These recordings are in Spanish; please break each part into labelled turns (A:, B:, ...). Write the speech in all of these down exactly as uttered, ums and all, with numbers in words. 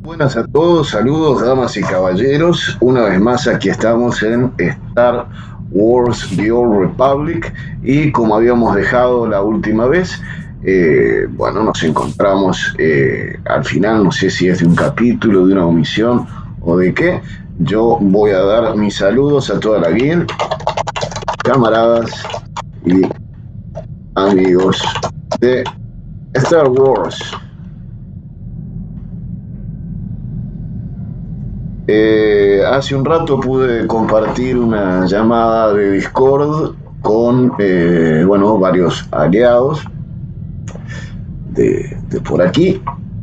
A: Buenas a todos, saludos damas y caballeros. Una vez más aquí estamos en Star Wars The Old Republic y como habíamos dejado la última vez, eh, bueno, nos encontramos eh, al final, no sé si es de un capítulo, de una omisión o de qué. Yo voy a dar mis saludos a toda la guild, camaradas y amigos de Star Wars. Eh, hace un rato pude compartir una llamada de Discord con eh, bueno, varios aliados de, de por aquí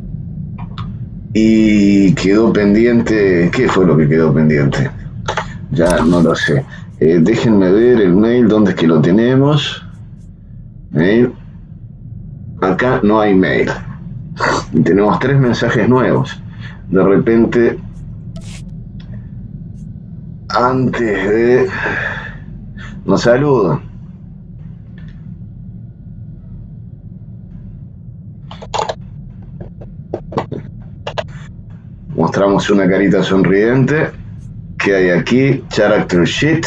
A: y quedó pendiente. ¿Qué fue lo que quedó pendiente? Ya no lo sé. Eh, déjenme ver el mail, ¿dónde es que lo tenemos? Mail. Acá no hay mail y tenemos tres mensajes nuevos. De repente, antes de... nos saludan. Mostramos una carita sonriente. ¿Qué hay aquí? Character sheet.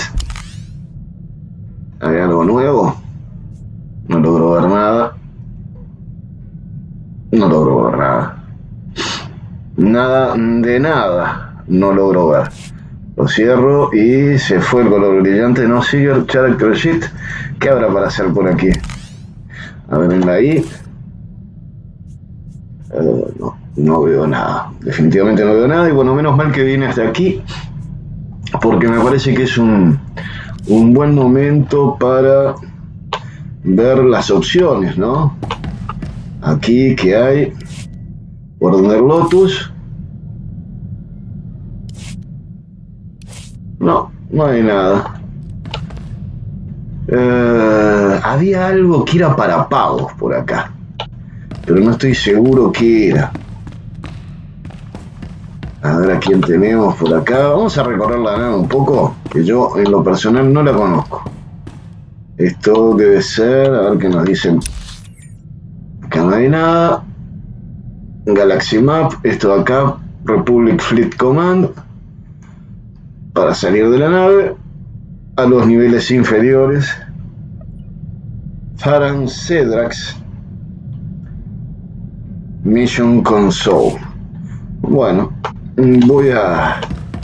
A: ¿Hay algo nuevo? No logro ver nada. No logro ver nada. Nada de nada. No logro ver. Lo cierro y se fue el color brillante. No sigue el character sheet. ¿Qué habrá para hacer por aquí? A ver en la I. Uh, no, no veo nada. Definitivamente no veo nada. Y bueno, menos mal que vine hasta aquí, porque me parece que es un, un buen momento para ver las opciones, ¿no? Aquí, ¿qué hay? Ordener Lotus. No, no hay nada. Eh, había algo que era para pagos por acá, pero no estoy seguro qué era. A ver a quién tenemos por acá. Vamos a recorrer la nave un poco, que yo en lo personal no la conozco. Esto debe ser, a ver qué nos dicen. Acá no hay nada. Galaxy Map, esto de acá, Republic Fleet Command. Para salir de la nave a los niveles inferiores. Faran Cedrax Mission Console. Bueno, voy a...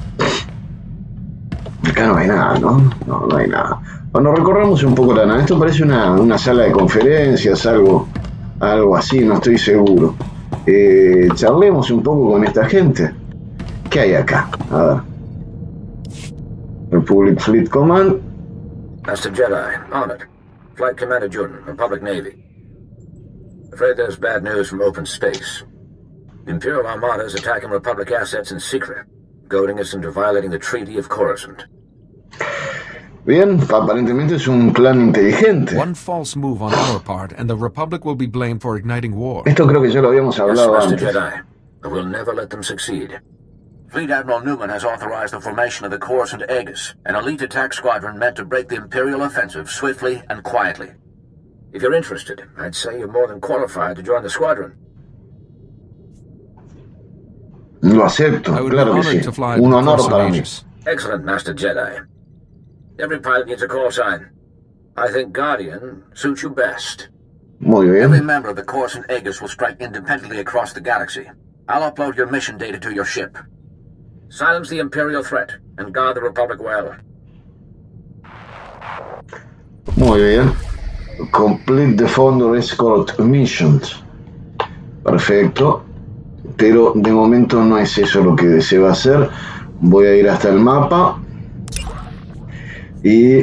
A: acá no hay nada, ¿no? No, no hay nada. Bueno, recorramos un poco la nave. Esto parece una, una sala de conferencias, algo, algo así, no estoy seguro. Eh, charlemos un poco con esta gente. ¿Qué hay acá? A ver. Republic Fleet Command.
B: Master Jedi, on it. Flight Commander Jordan, Republic Navy. Afraid there's bad news from open space. The Imperial Armada is attacking Republic assets in secret, goading us into violating the Treaty of Coruscant.
A: Bien, aparentemente es un plan inteligente.
C: One false move on our part, and the Republic will be blamed for igniting war.
A: Esto creo que ya lo habíamos hablado
B: yes,
A: antes.
B: Master Jedi, but we'll never let them succeed. Fleet Admiral Newman has authorized the formation of the Coruscant Aegis, an elite attack squadron meant to break the Imperial offensive swiftly and quietly. If you're interested, I'd say you're more than qualified to join the squadron.
A: Lo acepto, claro que sí. Un honor para mí.
B: Excellent, Master Jedi. Every pilot needs a call sign. I think Guardian suits you best.
A: Muy bien.
B: Every member of the Coruscant Aegis will strike independently across the galaxy. I'll upload your mission data to your ship. Silence the Imperial threat and guard the Republic well.
A: Muy bien. Complete the Founder Escort Missions. Perfecto. Pero de momento no es eso lo que deseo hacer. Voy a ir hasta el mapa. Y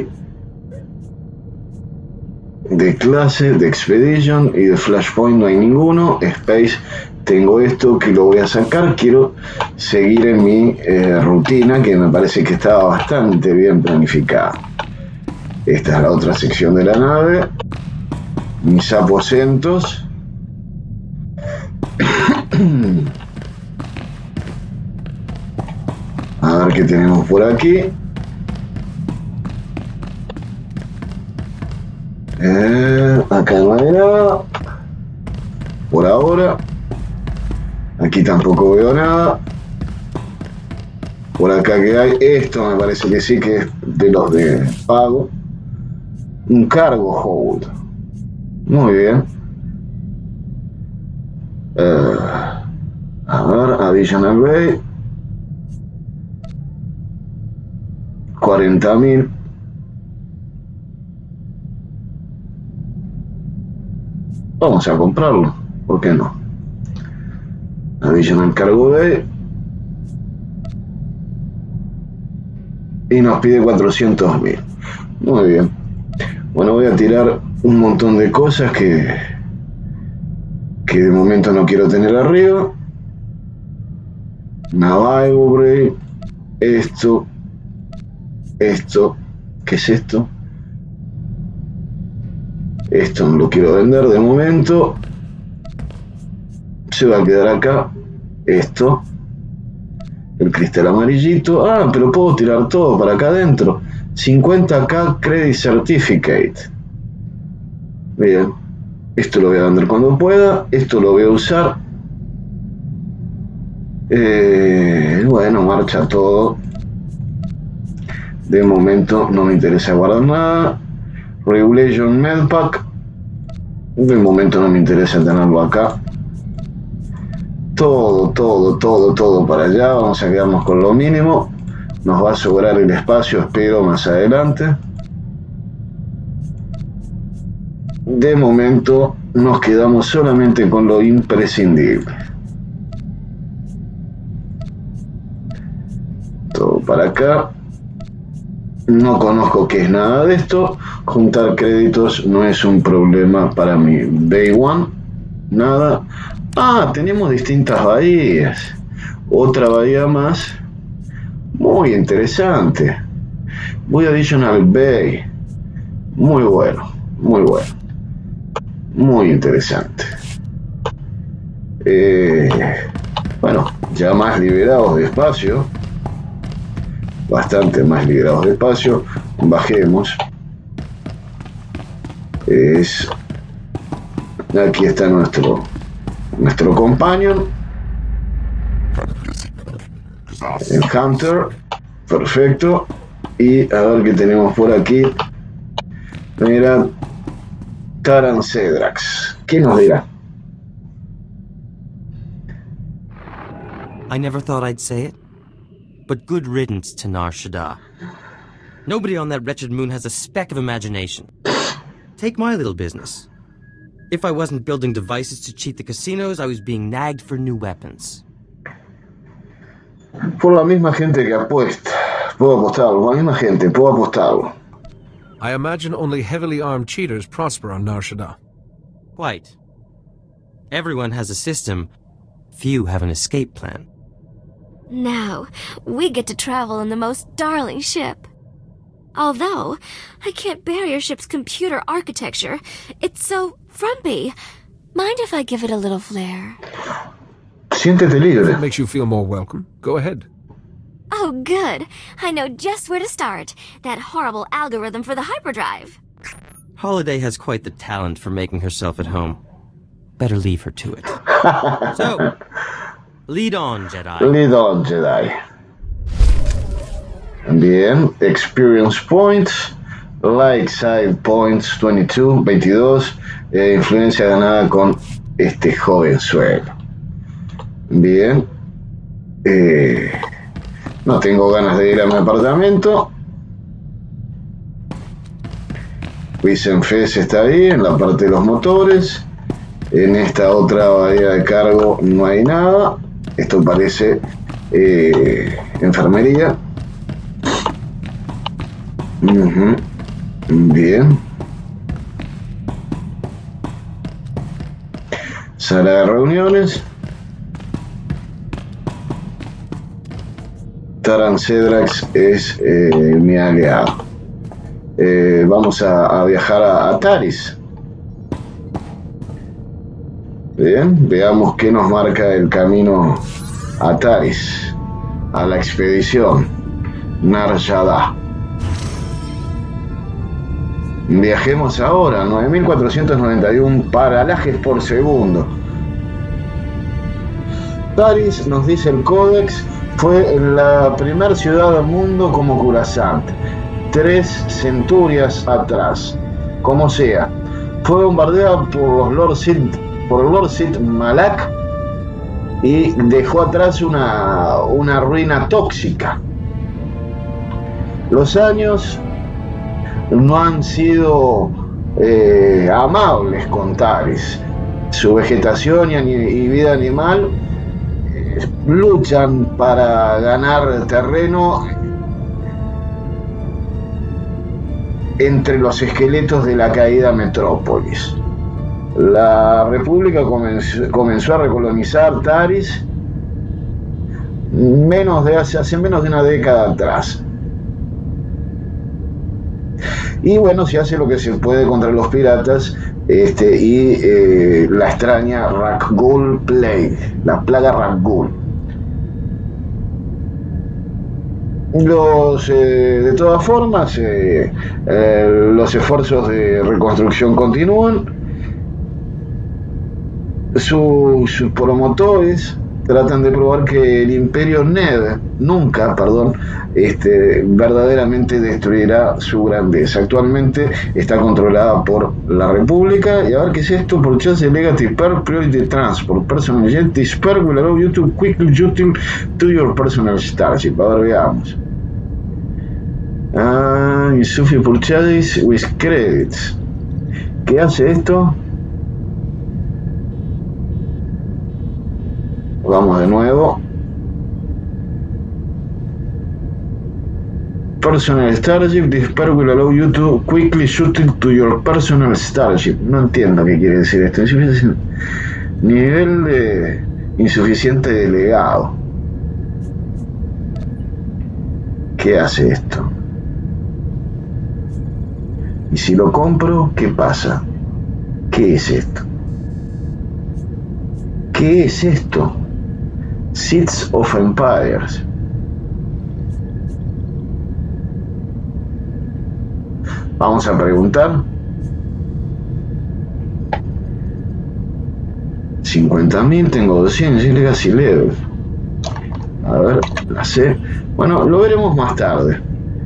A: de clase, de Expedition y de Flashpoint no hay ninguno. Space tengo esto que lo voy a sacar. Quiero seguir en mi eh, rutina, que me parece que estaba bastante bien planificada. Esta es la otra sección de la nave. Mis aposentos. A ver qué tenemos por aquí. Eh, acá no hay nada por ahora. Aquí tampoco veo nada. Por acá que hay, esto me parece que sí que es de los de pago. Un cargo hold. Muy bien. Uh, a ver, Additional Bay. cuarenta mil. Vamos a comprarlo, ¿por qué no? Additional Cargo Bay. Y nos pide cuatrocientos mil. Muy bien. Bueno, voy a tirar un montón de cosas que que de momento no quiero tener arriba. Navajo, esto, esto, ¿qué es esto? Esto no lo quiero vender de momento. Se va a quedar acá. Esto, el cristal amarillito. Ah, pero puedo tirar todo para acá adentro. cincuenta K Credit Certificate. Bien. Esto lo voy a vender cuando pueda. Esto lo voy a usar. Eh, bueno, marcha todo. De momento no me interesa guardar nada. Regulation Medpack. De momento no me interesa tenerlo acá. Todo, todo, todo, todo para allá. Vamos a quedarnos con lo mínimo. Nos va a sobrar el espacio, espero, más adelante. De momento nos quedamos solamente con lo imprescindible. Todo para acá. No conozco qué es nada de esto. Juntar créditos no es un problema para mí. Day One, nada. Ah, tenemos distintas bahías. Otra bahía más. Muy interesante. Muy Additional Bay. Muy bueno, muy bueno. Muy interesante. Eh, bueno, ya más liberados de espacio. Bastante más liberados de espacio. Bajemos. Es, aquí está nuestro nuestro companion, el Hunter. Perfecto. Y a ver qué tenemos por aquí. Mira, Taran Cedrax. ¿Qué nos dirá?
D: I never thought I'd say it, but good riddance to Nar Shaddaa. Nobody on that wretched moon has a speck of imagination. Take my little business. If I wasn't building devices to cheat the casinos, I was being nagged for new weapons.
A: Por la misma gente que apuesta. Puedo apostarlo. Por la misma gente, puedo apostarlo.
C: I imagine only heavily armed cheaters prosper on Nar Shaddaa.
D: Quite. Everyone has a system. Few have an escape plan.
E: Now, we get to travel in the most darling ship. Although, I can't bear your ship's computer architecture. It's so frumpy. Mind if I give it a little flair?
A: Siéntete libre.
C: If it makes you feel more welcome, go ahead.
E: Oh, good. I know just where to start. That horrible algorithm for the hyperdrive.
D: Holiday has quite the talent for making herself at home. Better leave her to it. So, lead on, Jedi.
A: Lead on, Jedi. Bien, experience points, like side points veintidós, veintidós, eh, influencia ganada con este jovenzuelo. Bien, eh, no tengo ganas de ir a mi apartamento. Wiesenfest está ahí, en la parte de los motores. En esta otra bahía de cargo no hay nada. Esto parece eh, enfermería. Uh-huh. Bien. Sala de reuniones. Taran Cedrax es eh, mi aliado. Eh, vamos a, a viajar a, a Taris. Bien, veamos qué nos marca el camino a Taris, a la expedición Nar Shaddaa. Viajemos ahora, nueve mil cuatrocientos noventa y uno paralajes por segundo. Taris, nos dice el Códex, fue la primera ciudad del mundo como Coruscant, tres centurias atrás. Como sea, fue bombardeada por los Lord Sith, por el Lord Sith Malak, y dejó atrás una, una ruina tóxica. Los años no han sido eh, amables con Taris. Su vegetación y, y vida animal eh, luchan para ganar terreno entre los esqueletos de la caída metrópolis. La República comenzó, comenzó a recolonizar Taris menos de hace, hace menos de una década atrás. Y bueno, se hace lo que se puede contra los piratas este, y eh, la extraña Rakghoul Plague, la plaga Rakghoul. Los, eh, de todas formas, eh, eh, los esfuerzos de reconstrucción continúan. Sus, sus promotores tratan de probar que el Imperio Ned nunca, perdón, este, verdaderamente destruirá su grandeza. Actualmente está controlada por la República. Y a ver qué es esto: Purchase Legacy Per Priority Transport Personal Jet Disper will allow you to quickly shuttle to your personal starship. A ver, veamos. Ah, Insufficient Purchase with Credits. ¿Qué hace esto? Vamos de nuevo. Personal Starship, this pair will allow you to quickly shoot to your personal starship. No entiendo qué quiere decir esto. Nivel de insuficiente delegado. ¿Qué hace esto? Y si lo compro, ¿qué pasa? ¿Qué es esto? ¿Qué es esto? Seeds of Empires. Vamos a preguntar. cincuenta mil, tengo doscientos, y Legacy Level. A ver, la sé. Bueno, lo veremos más tarde.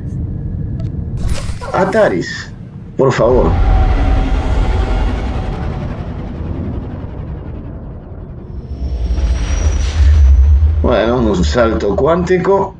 A: Ataris, por favor. Bueno, un salto cuántico.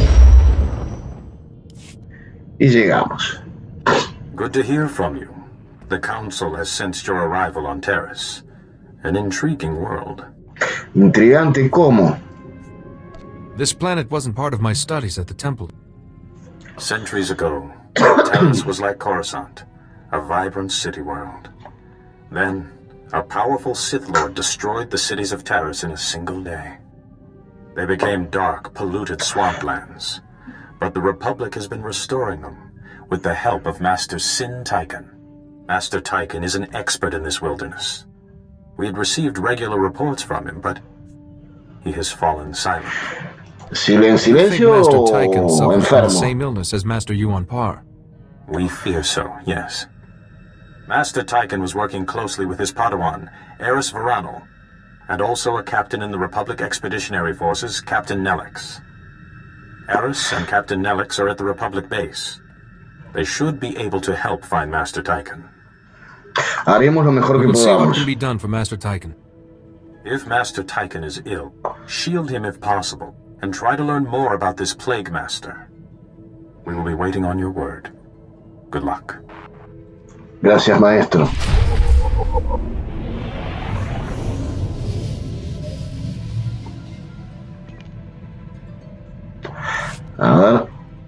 A: Y llegamos.
B: Good to hear from you. The Council has sensed your arrival on Taris. An intriguing world.
A: Intrigante como.
C: This planet wasn't part of my studies at the temple.
B: Centuries ago, Taris was like Coruscant, a vibrant city world. Then, a powerful Sith Lord destroyed the cities of Taris in a single day. They became dark, polluted swamplands, but the Republic has been restoring them with the help of Master Sin Tychon. Master Tychon is an expert in this wilderness. We had received regular reports from him, but he has fallen silent.
A: Silen silencio
C: Master Tychon
A: o
C: suffered from the
A: enfermo.
C: same illness as Master Yuan Par.
B: We fear so, yes. Master Tychon was working closely with his Padawan, Eris Varanel, and also a captain in the Republic Expeditionary Forces, Captain Nelix. Eris and Captain Nelix are at the Republic base. They should be able to help find Master Tychon.
A: Haremos lo mejor
C: We
A: que
C: will see what
A: podamos.
C: can be done for Master Tychon.
B: If Master Tychon is ill, shield him if possible, and try to learn more about this Plague Master. We will be waiting on your word. Good luck.
A: Gracias, maestro. A ver.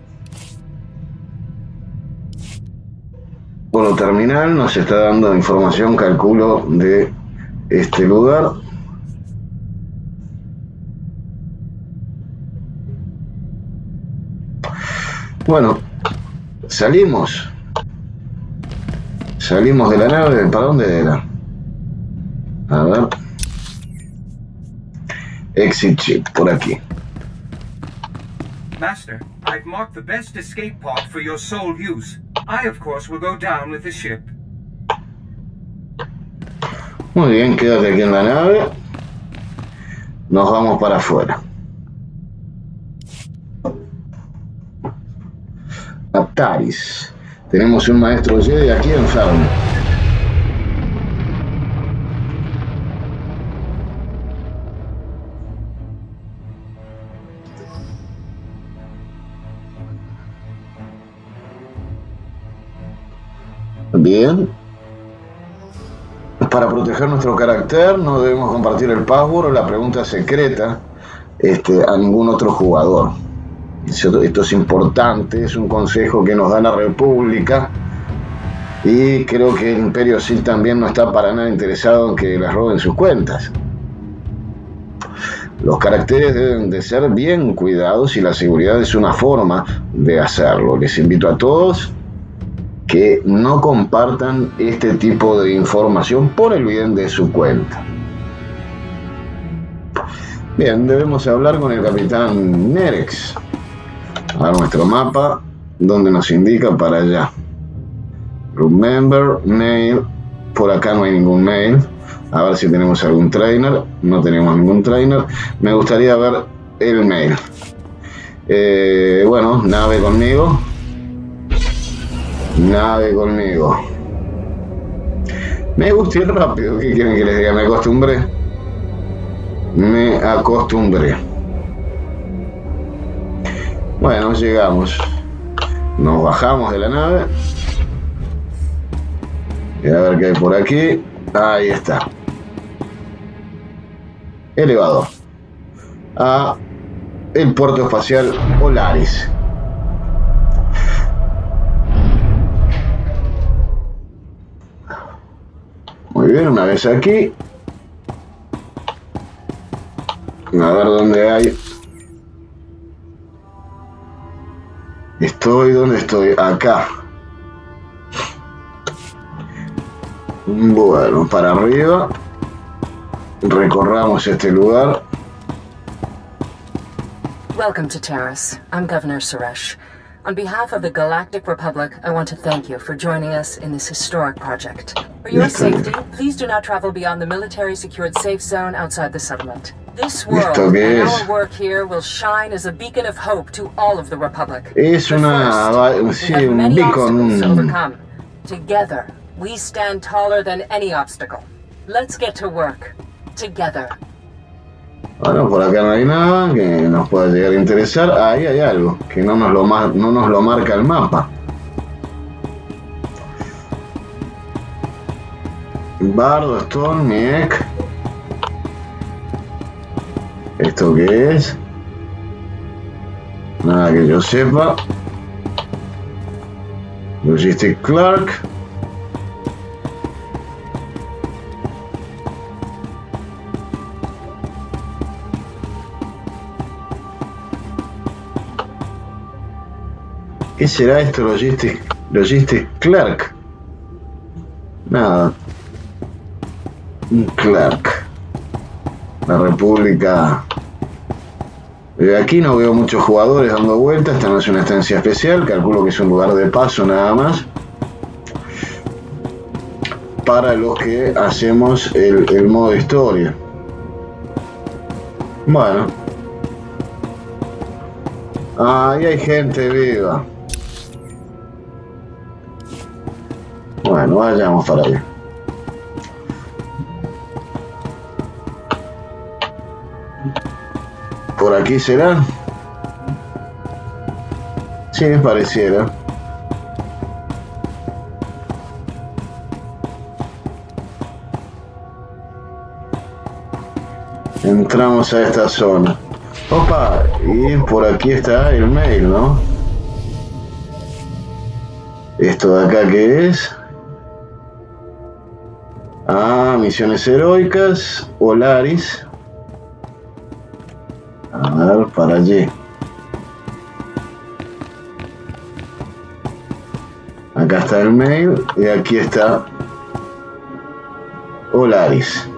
A: Bueno, terminal nos está dando información, calculo, de este lugar. Bueno, salimos. Salimos de la nave. ¿Para dónde era? A ver. Exit chip, por aquí.
F: Master, I've marked the best escape pod for your sole use. I, of course, will go down with the ship.
A: Muy bien, quédate aquí en la nave. nos vamos para afuera. Ataris. Tenemos un maestro Jedi aquí enfermo. Bien. Para proteger nuestro carácter no debemos compartir el password o la pregunta secreta este, a ningún otro jugador. Esto, esto es importante, es un consejo que nos da la República y creo que el Imperio Sith también no está para nada interesado en que les roben sus cuentas. Los caracteres deben de ser bien cuidados y la seguridad es una forma de hacerlo. Les invito a todos que no compartan este tipo de información por el bien de su cuenta. Bien, debemos hablar con el capitán Nerex. A nuestro mapa, donde nos indica para allá. Remember, mail. Por acá no hay ningún mail. A ver si tenemos algún trainer. No tenemos ningún trainer. Me gustaría ver el mail. Eh, bueno, nave conmigo. Nave conmigo. Me gusta ir rápido. ¿Qué quieren que les diga? Me acostumbré. Me acostumbré. Bueno, llegamos. Nos bajamos de la nave. Y a ver qué hay por aquí. Ahí está. Elevador. A el puerto espacial Olaris. Muy bien, una vez aquí. A ver dónde hay. Estoy, ¿dónde estoy? Acá. Bueno, para arriba. Recorramos este lugar.
G: Welcome to Terrace. I'm Governor Suresh. On behalf of the Galactic Republic, I want to thank you for joining us in this historic project. For your safety, please do not travel beyond the military-secured safe zone outside the settlement. This world and our work here will shine as a beacon of hope to all of the Republic.
A: Es una, sí, un beacon.
G: To overcome. Together, we stand taller than any obstacle. Let's get to work. Together.
A: Bueno, por acá no hay nada que nos pueda llegar a interesar. Ahí hay algo que no nos lo, mar no nos lo marca el mapa. Bardo, Stone, Miek. ¿Esto qué es? Nada que yo sepa. Logistic Clark. ¿Qué será esto, Logistic, Logistic Clark? Nada. Un Clark. La República. De aquí no veo muchos jugadores dando vueltas. Esta no es una estancia especial. Calculo que es un lugar de paso nada más. Para los que hacemos el, el modo historia. Bueno. Ahí hay gente viva. Bueno, vayamos para allá. ¿Por aquí será? Sí, pareciera. Entramos a esta zona. Opa, y por aquí está el mail, ¿no? ¿Esto de acá qué es? Ah, misiones heroicas, Olaris. A ver, para allí. Acá está el mail y aquí está Olaris.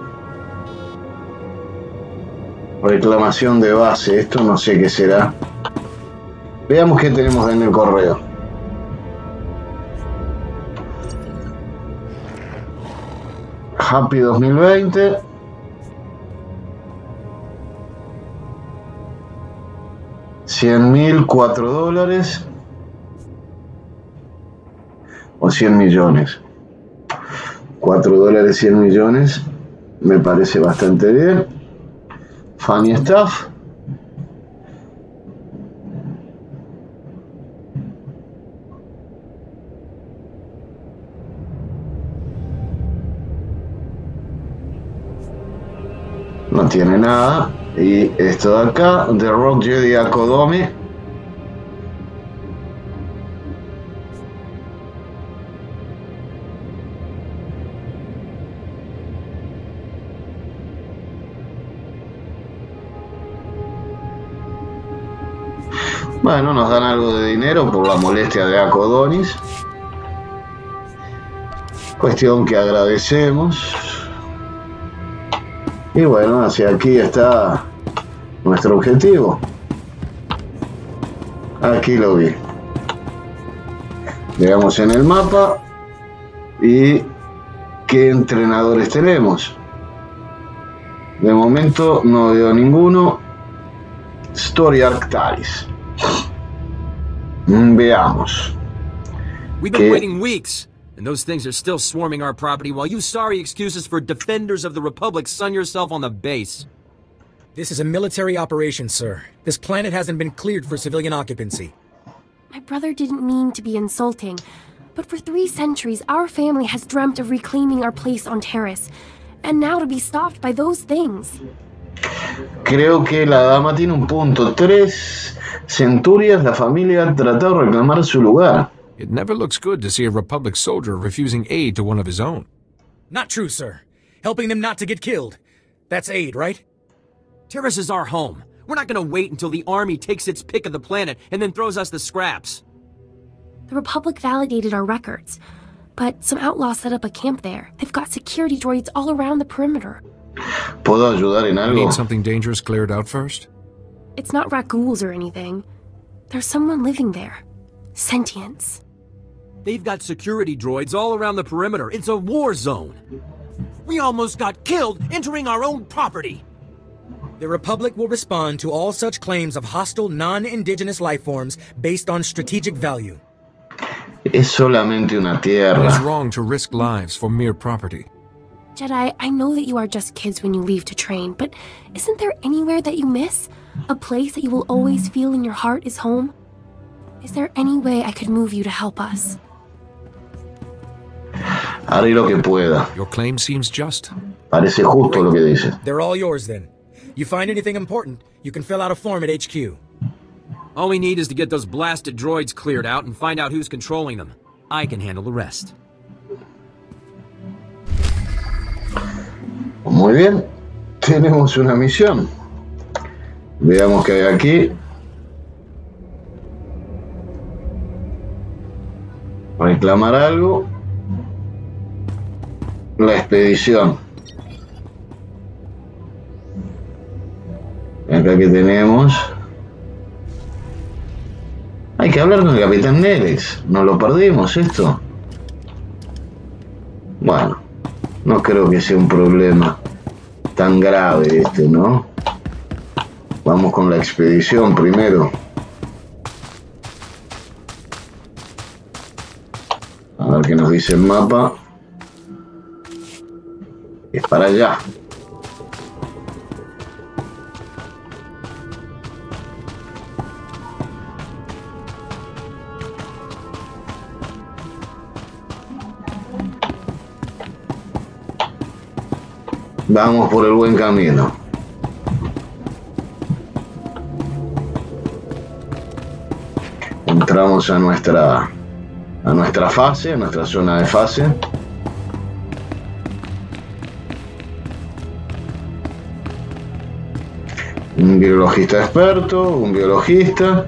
A: Reclamación de base, esto no sé qué será. Veamos qué tenemos en el correo. Happy dos mil veinte. cien mil, cuatro dólares. O cien millones. cuatro dólares, cien millones. Me parece bastante bien. Funny stuff. No tiene nada. Y esto de acá, The Rock Jedi Academy. Bueno, nos dan algo de dinero por la molestia de Akodonis. Cuestión que agradecemos. Y bueno, hacia aquí está nuestro objetivo. Aquí lo vi. Veamos en el mapa. Y qué entrenadores tenemos. De momento no veo ninguno. Story Arctalis. Veamos.
H: We've been waiting weeks, and those things are still swarming our property while you sorry excuses for defenders of the Republic sun yourself on the base.
I: This is a military operation, sir. This planet hasn't been cleared for civilian occupancy.
J: My brother didn't mean to be insulting, but for three centuries our family has dreamt of reclaiming our place on Terrace, and now to be stopped by those things.
A: Creo que la dama tiene un punto. Tres centurias la familia ha tratado de reclamar su lugar.
C: It never looks good to see a Republic soldier refusing aid to one of his own.
I: Not true, sir. Helping them not to get killed. That's aid, right?
H: Terrace is our home. We're not gonna wait until the army takes its pick of the planet and then throws us the scraps.
J: The Republic validated our records, but some outlaws set up a camp there. They've got security droids all around the perimeter.
A: ¿Puedo ayudar en algo?
C: Need something dangerous cleared out first?
J: It's not Rakghouls or anything. There's someone living there. Sentience.
H: They've got security droids all around the perimeter. It's a war zone. We almost got killed entering our own property.
I: The Republic will respond to all such claims of hostile non-indigenous life forms based on strategic value.
A: Es solamente una tierra.
C: It is wrong to risk lives for mere property.
J: Jedi, I know that you are just kids when you leave to train, but isn't there anywhere that you miss? A place that you will always feel in your heart is home? Is there any way I could move you to help us?
A: Haré lo que pueda.
C: Your claim seems just.
A: Parece justo lo que dice.
I: They're all yours then. You find anything important, you can fill out a form at H Q.
H: All we need is to get those blasted droids cleared out and find out who's controlling them. I can handle the rest.
A: Muy bien, tenemos una misión. Veamos qué hay aquí. Reclamar algo. La expedición. Acá que tenemos. Hay que hablar con el capitán Nerex. ¿Nos lo perdimos esto? Bueno, no creo que sea un problema tan grave este, ¿no? Vamos con la expedición primero. A ver qué nos dice el mapa. Es para allá. Vamos por el buen camino. Entramos a nuestra a nuestra fase, a nuestra zona de fase. Un biologista experto, un biologista.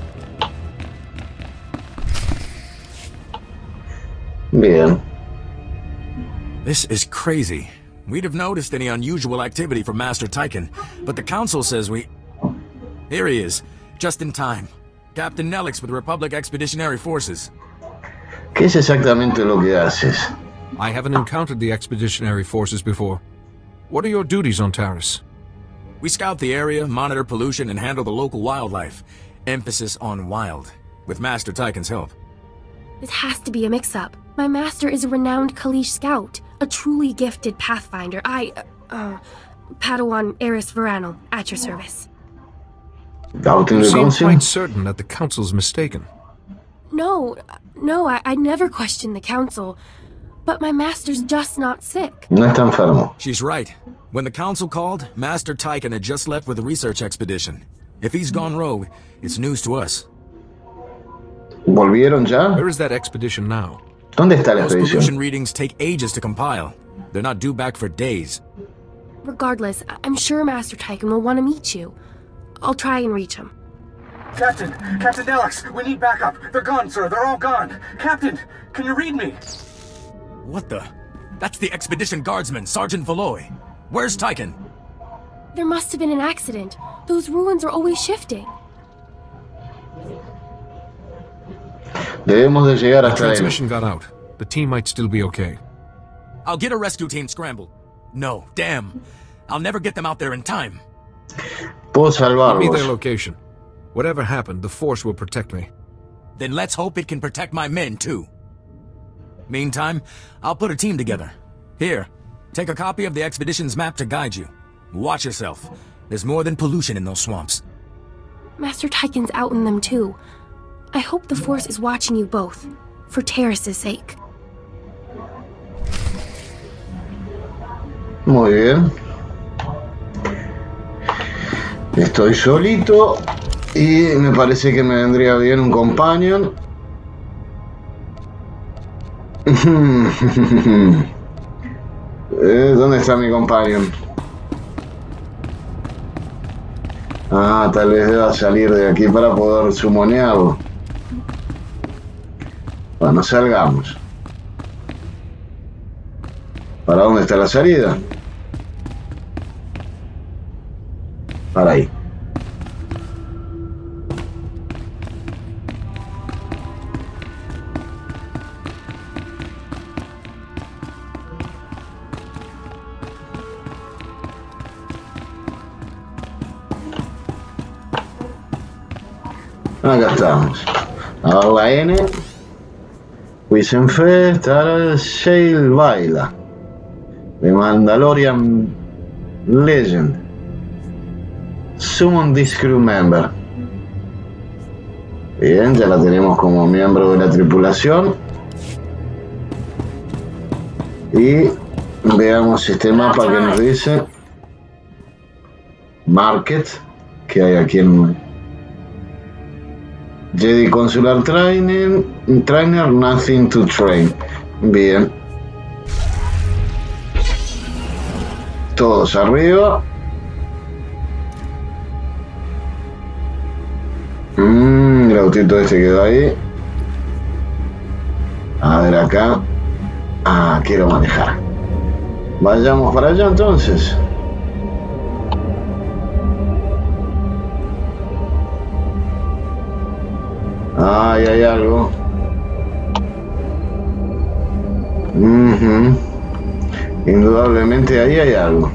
A: Bien.
K: This is crazy. We'd have noticed any unusual activity from Master Tyken, but the Council says we... Here he is, just in time. Captain Nelix with Republic Expeditionary Forces.
A: ¿Qué es exactamente lo que haces?
C: I haven't encountered the Expeditionary Forces before. What are your duties on Taris?
K: We scout the area, monitor pollution, and handle the local wildlife. Emphasis on wild, with Master Tyken's help.
J: This has to be a mix-up. My master is a renowned Kalish scout, a truly gifted pathfinder. I, uh, uh Padawan Eris Verano, at your service.
C: You seem quite certain that the Council's mistaken.
J: No, no, I, I never questioned the Council. But my master's just not sick.
A: No está enfermo.
K: She's right. When the Council called, Master Tyken had just left with a research expedition. If he's gone rogue, it's news to us.
A: ¿Volvieron ya?
C: Where is that expedition now?
A: ¿Dónde está la
K: Those
A: expedición?
K: pollution readings take ages to compile. They're not due back for days.
J: Regardless, I'm sure Master Tyken will want to meet you. I'll try and reach him.
F: Captain! Captain Nelix! We need backup! They're gone, sir! They're all gone! Captain! Can you read me?
K: What the? That's the expedition guardsman, Sergeant Valoy. Where's Tyken?
J: There must have been an accident. Those ruins are always shifting.
A: Debemos de llegar
C: The
A: hasta
C: transmission
A: ahí.
C: got out. The team might still be okay.
K: I'll get a rescue team scrambled. No, damn. I'll never get them out there in time.
A: Puedo
C: Give me their
A: salvarlos.
C: location. Whatever happened, the Force will protect me.
K: Then let's hope it can protect my men, too. Meantime, I'll put a team together. Here, take a copy of the expedition's map to guide you. Watch yourself. There's more than pollution in those swamps.
J: Master Tyken's out in them too. I hope the Force is watching you both, for Terrace's sake.
A: Muy bien. Estoy solito y me parece que me vendría bien un companion. eh, ¿Dónde está mi companion? Ah, tal vez deba salir de aquí para poder sumonearlo. Bueno, salgamos. ¿Para dónde está la salida? Para ahí. Acá estamos. A ver la N. Wisenfest, Shale Baila. The Mandalorian Legend. Summon this crew member. Bien, ya la tenemos como miembro de la tripulación. Y veamos este mapa que nos dice Market, que hay aquí en Jedi Consular Training, Trainer, Nothing to Train. Bien. Todos arriba. Mmm, el autito este quedó ahí. A ver acá. Ah, quiero manejar. Vayamos para allá entonces. Ah, ahí hay algo. Uh-huh. Indudablemente ahí hay algo.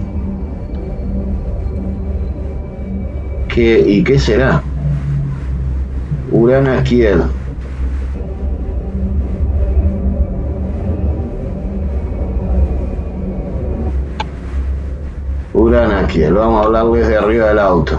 A: ¿Qué, ¿Y qué será? Urana Kiel. Urana Kiel. Vamos a hablar desde arriba del auto.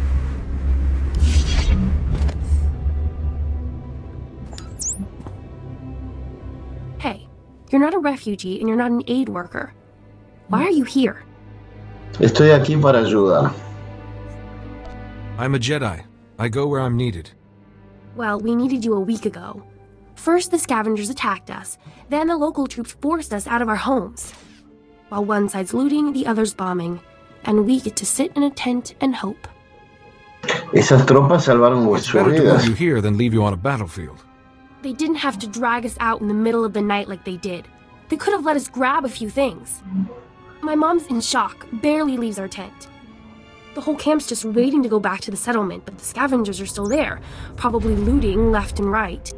J: Hey, you're not a refugee and you're not an aid worker. Why are you here?
A: Estoy aquí para ayudar.
C: I'm a Jedi. I go where I'm needed.
J: Well, we needed you a week ago. First, the scavengers attacked us. Then the local troops forced us out of our homes. While one side's looting, the other's bombing. And we get to sit in a tent and hope.
A: Esas tropas salvaron
C: It's
A: vuestras
C: better to move
A: vidas.
C: you here than leave you on a battlefield.
J: They didn't have to drag us out in the middle of the night like they did. They could have let us grab a few things. My mom's in shock, barely leaves our tent. The whole camp's just waiting to go back to the settlement, but the scavengers are still there, probably looting left and right.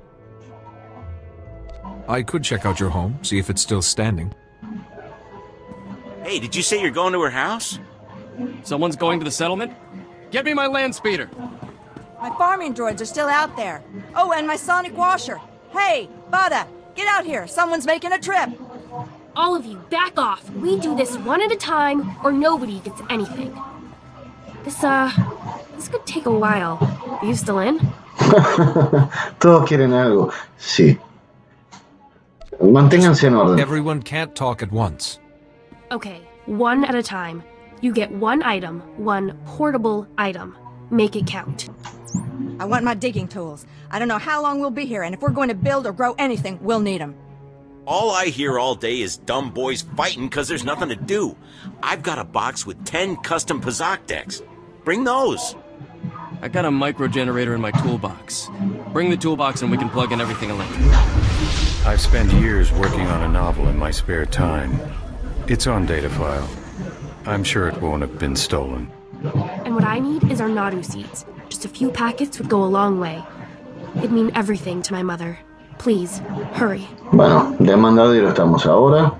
C: I could check out your home, see if it's still standing.
L: Hey, did you say you're going to her house?
M: Someone's going to the settlement? Get me my land speeder. My farming droids are still out there. Oh, and my sonic washer. Hey, Bada, get out here. Someone's making a trip.
J: All of you, back off. We do this one at a time, or nobody gets anything. This, uh, this could take a while. Are you still in?
A: Todos quieren algo. Sí. Manténganse en orden.
C: Everyone can't talk at once.
J: Okay, one at a time. You get one item, one portable item. Make it count.
M: I want my digging tools. I don't know how long we'll be here, and if we're going to build or grow anything, we'll need them.
L: All I hear all day is dumb boys fighting because there's nothing to do. I've got a box with ten custom Pazak decks. Bring those.
N: I got a micro generator in my toolbox. Bring the toolbox and we can plug in everything electric.
O: I've spent years working on a novel in my spare time. It's on data file. I'm sure it won't have been stolen.
J: And what I need is our Nadu seeds. Just a few packets would go a long way. It'd mean everything to my mother. Please, hurry.
A: Bueno, de mandadero estamos ahora.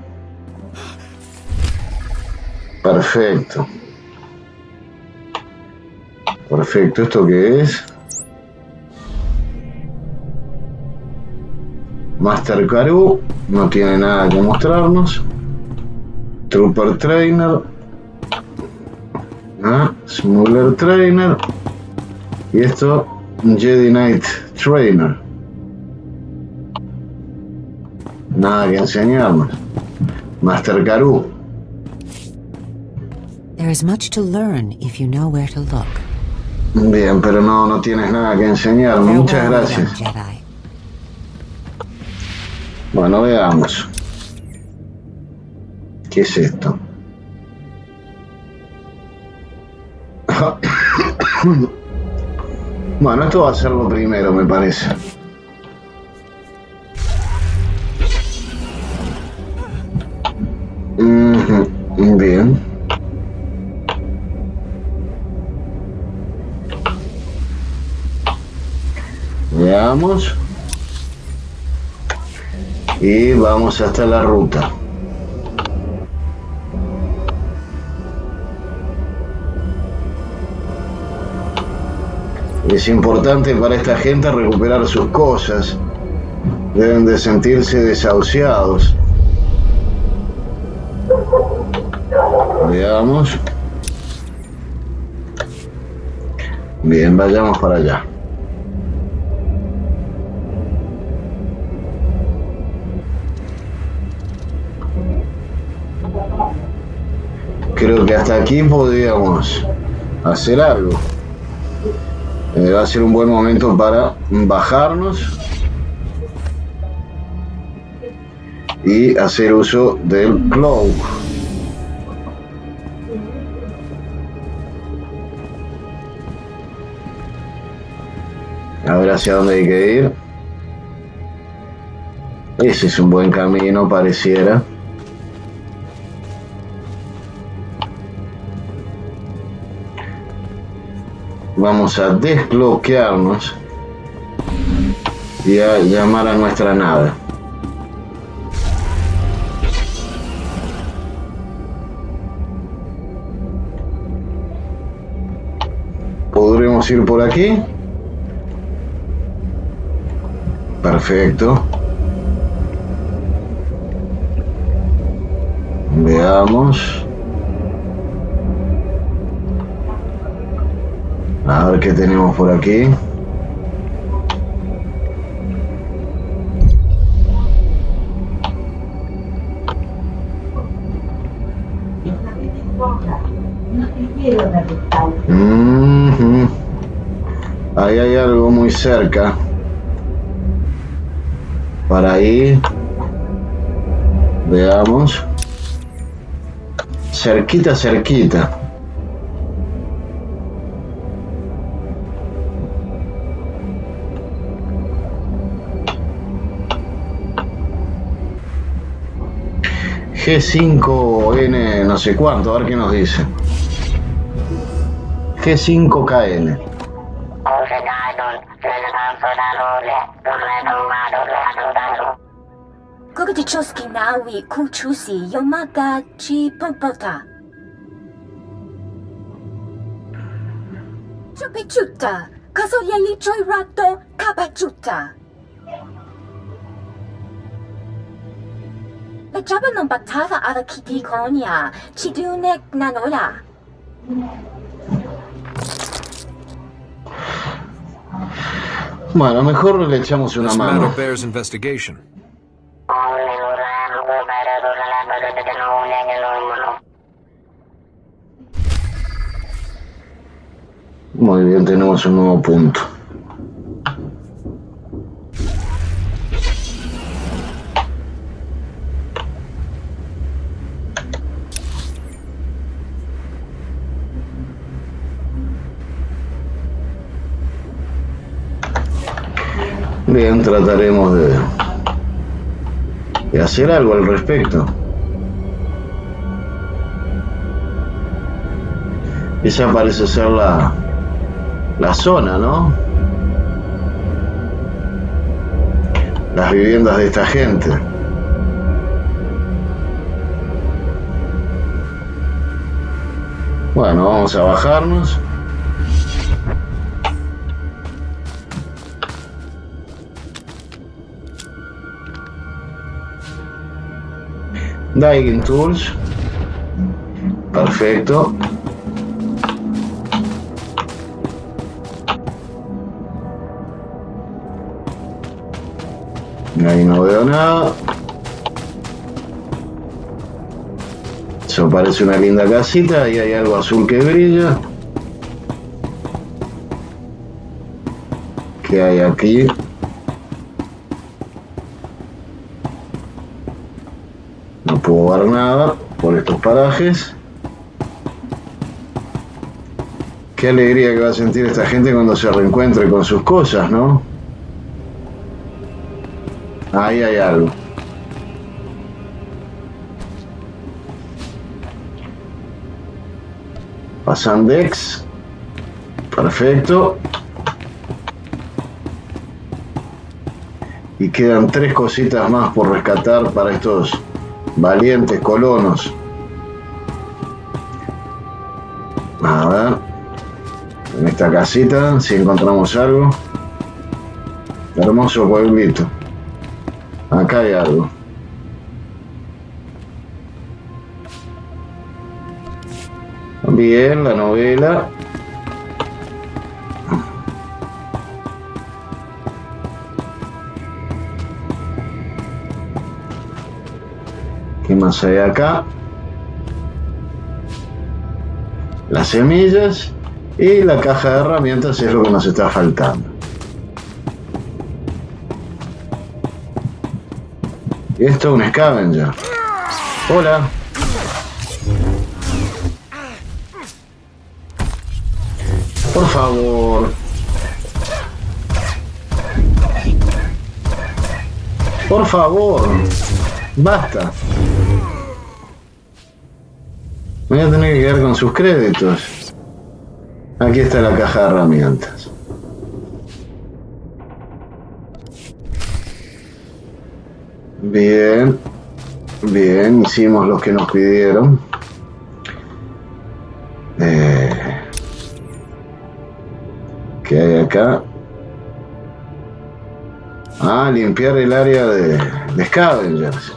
A: Perfecto. Perfecto, ¿esto qué es? Master Karoo, no tiene nada que mostrarnos. Trooper Trainer. Ah, Smuggler Trainer. Y esto, Jedi Knight Trainer. Nada que enseñarnos. Master Karoo.
P: There is much to learn if you know where to look.
A: Bien, pero no, no tienes nada que enseñarme. Muchas gracias. Bueno, veamos. ¿Qué es esto? Bueno, esto va a ser lo primero, me parece. Mm-hmm. Bien. Veamos. Y vamos hasta la ruta. Es importante para esta gente recuperar sus cosas. Deben de sentirse desahuciados. Veamos. Bien, vayamos para allá. Creo que hasta aquí podríamos hacer algo. Eh, va a ser un buen momento para bajarnos y hacer uso del cloak. A ver hacia dónde hay que ir. Ese es un buen camino, pareciera. Vamos a desbloquearnos y a llamar a nuestra nave. ¿Podremos ir por aquí? Perfecto. Veamos. A ver qué tenemos por aquí. Mm-hmm. Ahí hay algo muy cerca. Para ahí. Veamos. Cerquita, cerquita. G cinco N no sé cuánto, a ver qué nos dice. G cinco K N.
Q: Kogdichoski nawi kuchusi yomaga chi popota. Chupichuta, 가솔리엘리 조이락도 가봐주ta. Nagtraban ng batava ara kiti konya, chidunek nanola.
A: Bueno, mejor le echamos una
C: This
A: mano.
C: matter bears investigation.
A: Muy bien, tenemos un nuevo punto. Bien, trataremos de, de hacer algo al respecto. Esa parece ser la, la zona, ¿no? Las viviendas de esta gente. Bueno, vamos a bajarnos. Digging Tools. Perfecto. Ahí no veo nada. Eso parece una linda casita. Ahí hay algo azul que brilla. ¿Qué hay aquí? No puedo ver nada por estos parajes. Qué alegría que va a sentir esta gente cuando se reencuentre con sus cosas, ¿no? Ahí hay algo. Pasandex. Perfecto. Y quedan tres cositas más por rescatar para estos valientes colonos. A ver. En esta casita, si encontramos algo. Hermoso pueblito. Acá hay algo. Bien, la novela. ¿Qué más hay acá? Las semillas y la caja de herramientas es lo que nos está faltando. Y esto es un scavenger. Hola. Por favor. Por favor. Basta. Me voy a tener que quedar con sus créditos. Aquí está la caja de herramientas. Bien. Bien, hicimos lo que nos pidieron. Eh, ¿Qué hay acá? Ah, limpiar el área de, de scavengers.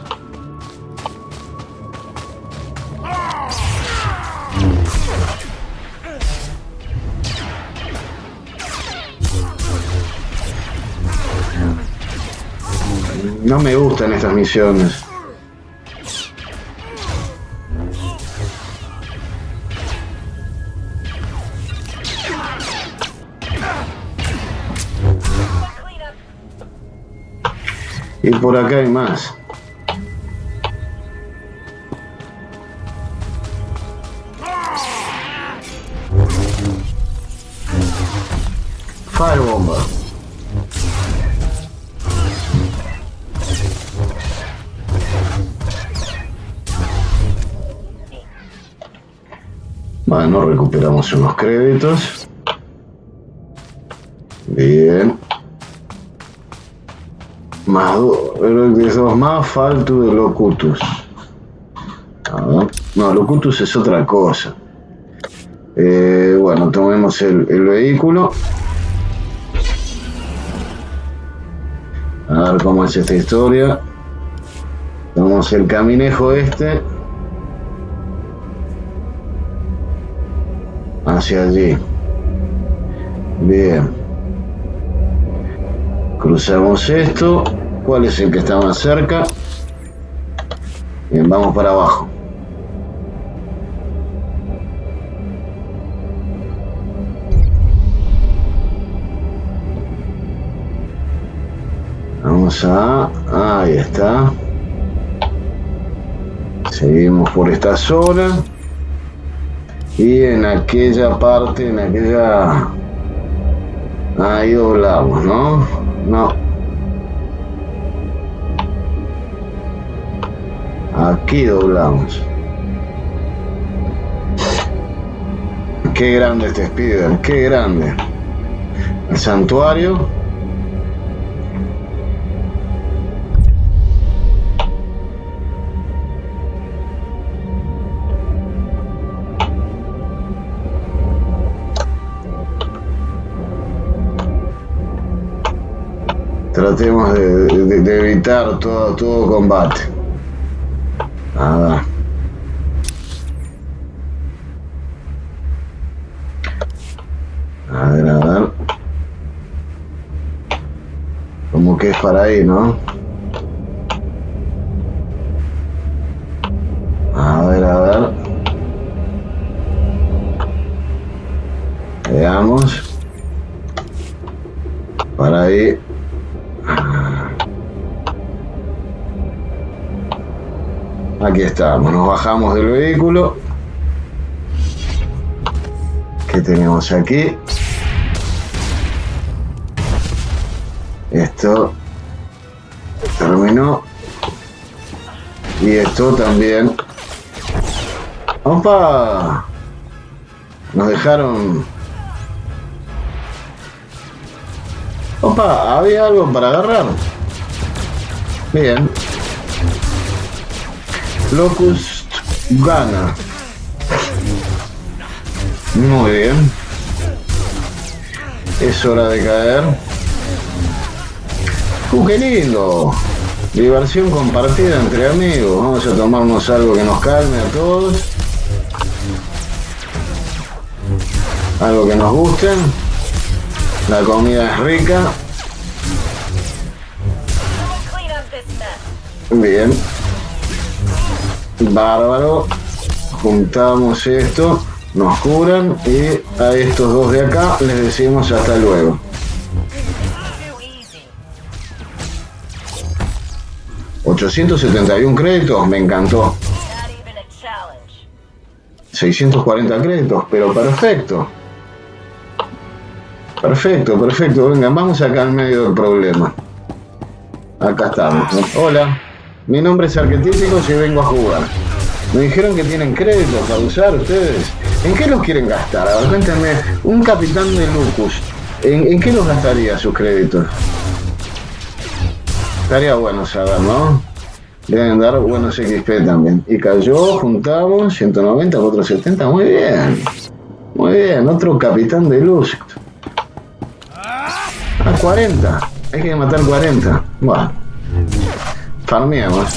A: No me gustan estas misiones. Y por acá hay más. Firebomba. Bueno, recuperamos unos créditos. Bien. Más dos, dos más, falto de Locutus. Ah, no, Locutus es otra cosa. Eh, bueno, tomemos el, el vehículo. A ver cómo es esta historia. Tomamos el caminejo este hacia allí. Bien. Cruzamos esto. ¿Cuál es el que está más cerca? Bien, vamos para abajo. Vamos a... ahí está. Seguimos por esta zona. Y en aquella parte, en aquella... ahí doblamos, ¿no? No. Aquí doblamos. Qué grande este Spider, qué grande. El santuario. Tratemos de, de, de evitar todo, todo combate. Nada. A ver, a ver. Como que es para ahí, ¿no? A ver, a ver. Veamos. Para ahí. Aquí estamos, nos bajamos del vehículo. ¿Qué tenemos aquí? Esto terminó. Y esto también. ¡Opa! Nos dejaron... ¡Opa! Había algo para agarrar. Bien. Locust gana. Muy bien. Es hora de caer. ¡Uh, qué lindo! Diversión compartida entre amigos. Vamos a tomarnos algo que nos calme a todos. Algo que nos guste. La comida es rica. Bien. Bárbaro. Juntamos esto, nos curan y a estos dos de acá les decimos hasta luego. ochocientos setenta y uno créditos, me encantó. seiscientos cuarenta créditos, pero perfecto. Perfecto, perfecto. Vengan, vamos acá en medio del problema. Acá estamos. Hola. Mi nombre es Arquetípicos y vengo a jugar. Me dijeron que tienen créditos para usar ustedes. ¿En qué los quieren gastar? A ver, cuéntenme. Un capitán de Lucus. ¿En, ¿En qué los gastaría sus créditos? Estaría bueno saber, ¿no? Deben dar buenos X P también. Y cayó, juntamos, ciento noventa, cuatrocientos setenta. Muy bien. Muy bien, otro capitán de luz. A cuarenta. Hay que matar cuarenta. Bueno. Farmeamos.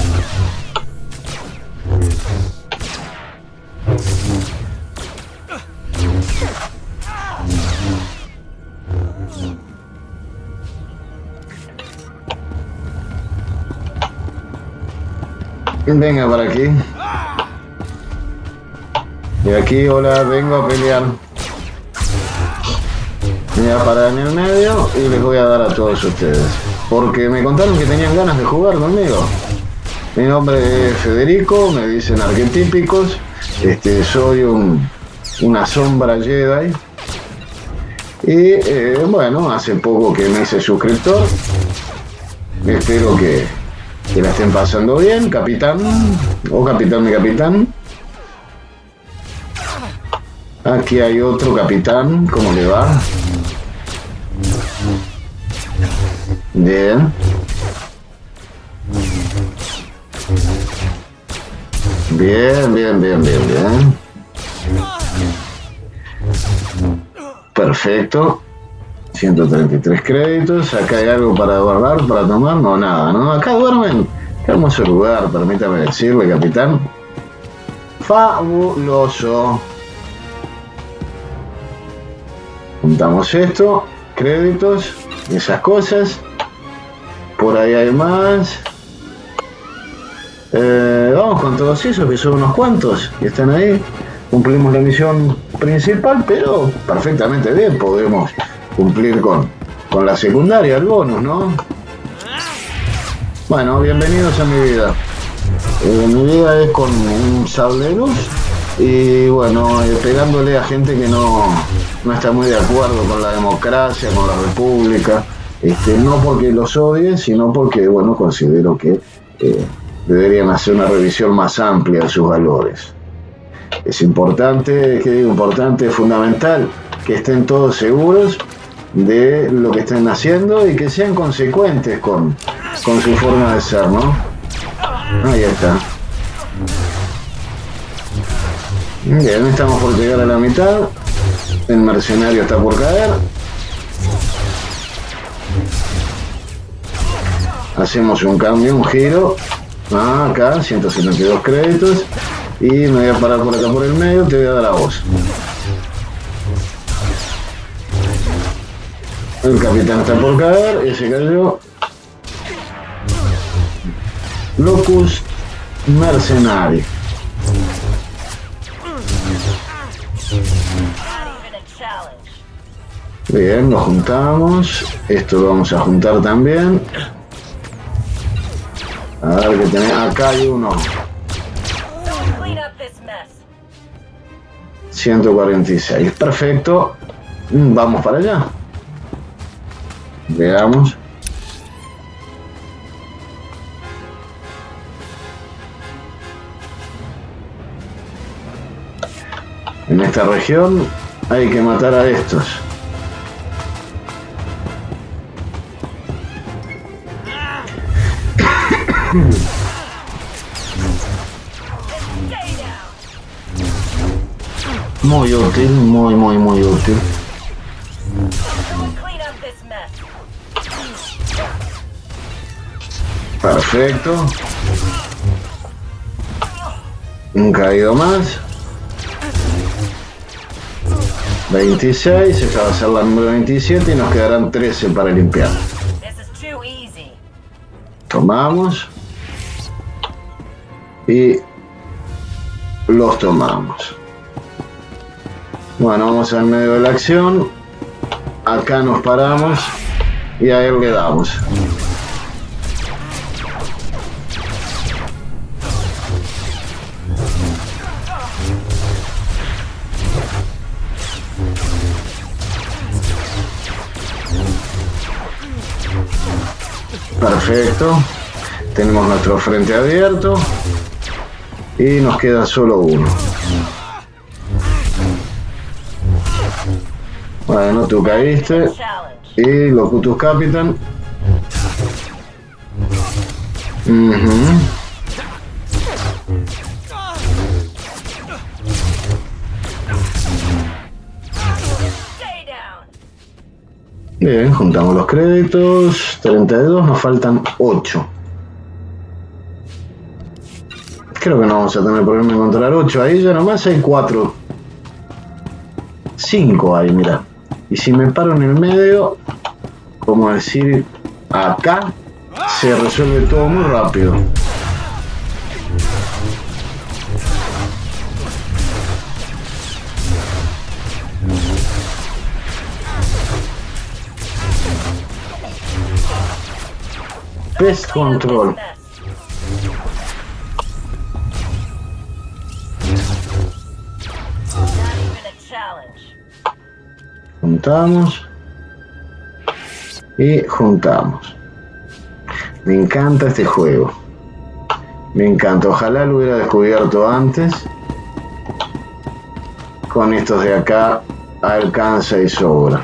A: Venga para aquí. Y aquí, hola, vengo a pelear. Me voy a parar en el medio y les voy a dar a todos ustedes. Porque me contaron que tenían ganas de jugar conmigo. Mi nombre es Federico, me dicen Arquetípicos. Este, soy un, una sombra Jedi. Y eh, bueno, hace poco que me hice suscriptor. Espero que, que la estén pasando bien, capitán. O capitán mi capitán. Aquí hay otro capitán, ¿cómo le va? Bien. Bien, bien, bien, bien, bien. Perfecto. ciento treinta y tres créditos. Acá hay algo para guardar, para tomar. No, nada, ¿no? Acá duermen. Qué hermoso lugar, permítame decirle, capitán. Fabuloso. Juntamos esto, créditos, esas cosas. Por ahí hay más. Eh, vamos con todos esos, que son unos cuantos que están ahí. Cumplimos la misión principal, pero perfectamente bien podemos cumplir con, con la secundaria, el bonus, ¿no? Bueno, bienvenidos a mi vida. Eh, mi vida es con un sable de luz y bueno, eh, pegándole a gente que no, no está muy de acuerdo con la democracia, con la república. Este, no porque los odie, sino porque, bueno, considero que eh, deberían hacer una revisión más amplia de sus valores. Es importante, ¿qué digo? Importante, fundamental, que estén todos seguros de lo que estén haciendo y que sean consecuentes con, con su forma de ser, ¿no? Ahí está. Bien, estamos por llegar a la mitad. El mercenario está por caer. Hacemos un cambio, un giro. Ah, acá, ciento setenta y dos créditos. Y me voy a parar por acá por el medio, te voy a dar a vos. El capitán está por caer, ese cayó. Locus Mercenari. Bien, lo juntamos. Esto lo vamos a juntar también. A ver que tenés. Acá hay uno. ciento cuarenta y seis. Perfecto. Vamos para allá. Veamos. En esta región hay que matar a estos. Muy útil, muy, muy, muy útil. Perfecto. Un caído más. veintiséis, esta va a ser la número veintisiete y nos quedarán trece para limpiar. Tomamos. Y los tomamos. Bueno, vamos al medio de la acción. Acá nos paramos y a él le damos. Perfecto. Tenemos nuestro frente abierto. Y nos queda solo uno. Bueno, tú caíste. Y Locutus Capitan. Uh-huh. Bien, juntamos los créditos. treinta y dos, nos faltan ocho. Creo que no vamos a tener problema en encontrar ocho. Ahí ya nomás hay cuatro. cinco hay, mira. Y si me paro en el medio, como decir, acá, se resuelve todo muy rápido. Pest Control. Juntamos y juntamos. Me encanta este juego. Me encanta. Ojalá lo hubiera descubierto antes. Con estos de acá alcanza y sobra.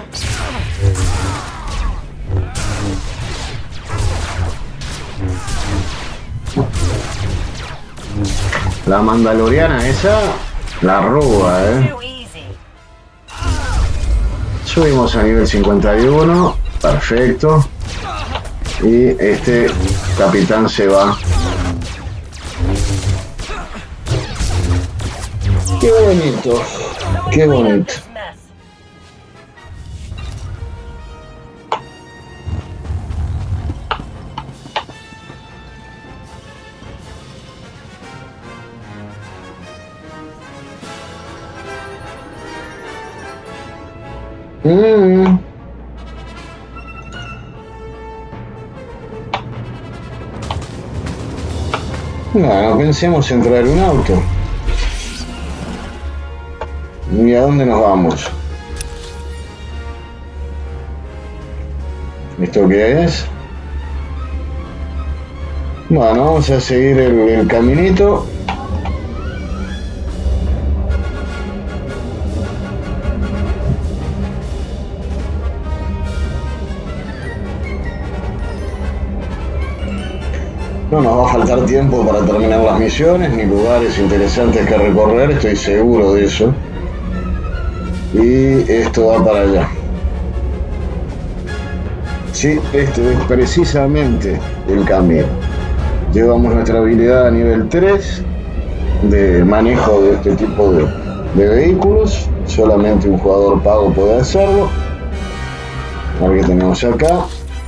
A: La mandaloriana esa la roba, eh. Subimos a nivel cincuenta y uno. Perfecto. Y este capitán se va. Qué bonito. Qué bonito. Mm. Bueno, pensemos en traer un auto. ¿Y a dónde nos vamos? ¿Esto qué es? Bueno, vamos a seguir el, el caminito. No nos va a faltar tiempo para terminar las misiones, ni lugares interesantes que recorrer, estoy seguro de eso. Y esto va para allá. Sí, este es precisamente el camino. Llevamos nuestra habilidad a nivel tres de manejo de este tipo de, de vehículos. Solamente un jugador pago puede hacerlo. A ver qué tenemos acá.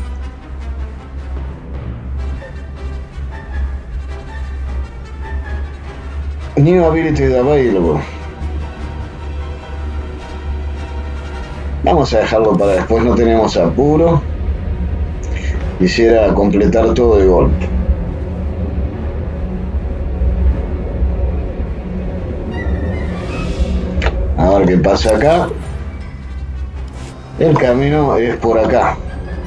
A: New ability available. Vamos a dejarlo para después, no tenemos apuro. Quisiera completar todo de golpe. A ver qué pasa acá. El camino es por acá.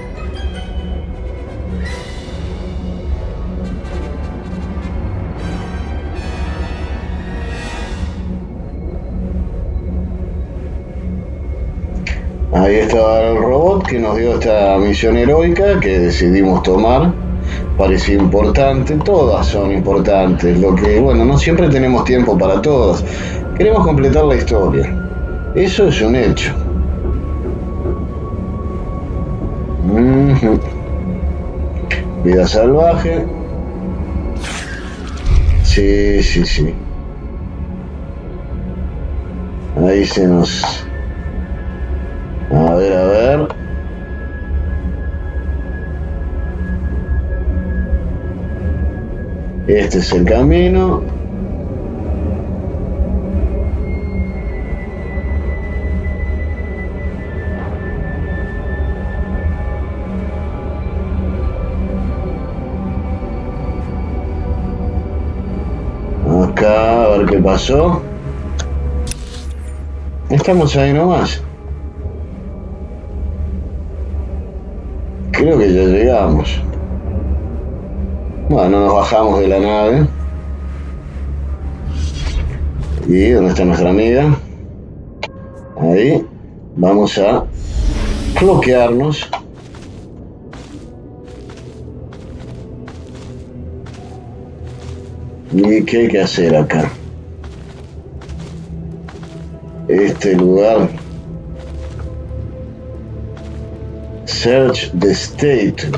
A: Ahí estaba el robot que nos dio esta misión heroica que decidimos tomar. Parecía importante, todas son importantes. Lo que, bueno, no siempre tenemos tiempo para todas. Queremos completar la historia. Eso es un hecho. Uh-huh. Vida salvaje. Sí, sí, sí. Ahí se nos... A ver, a ver. Este es el camino. Acá, a ver qué pasó. Estamos ahí nomás. Creo que ya llegamos. Bueno, nos bajamos de la nave. ¿Y dónde está nuestra amiga? Ahí. Vamos a bloquearnos. ¿Y qué hay que hacer acá? Este lugar. Search the state.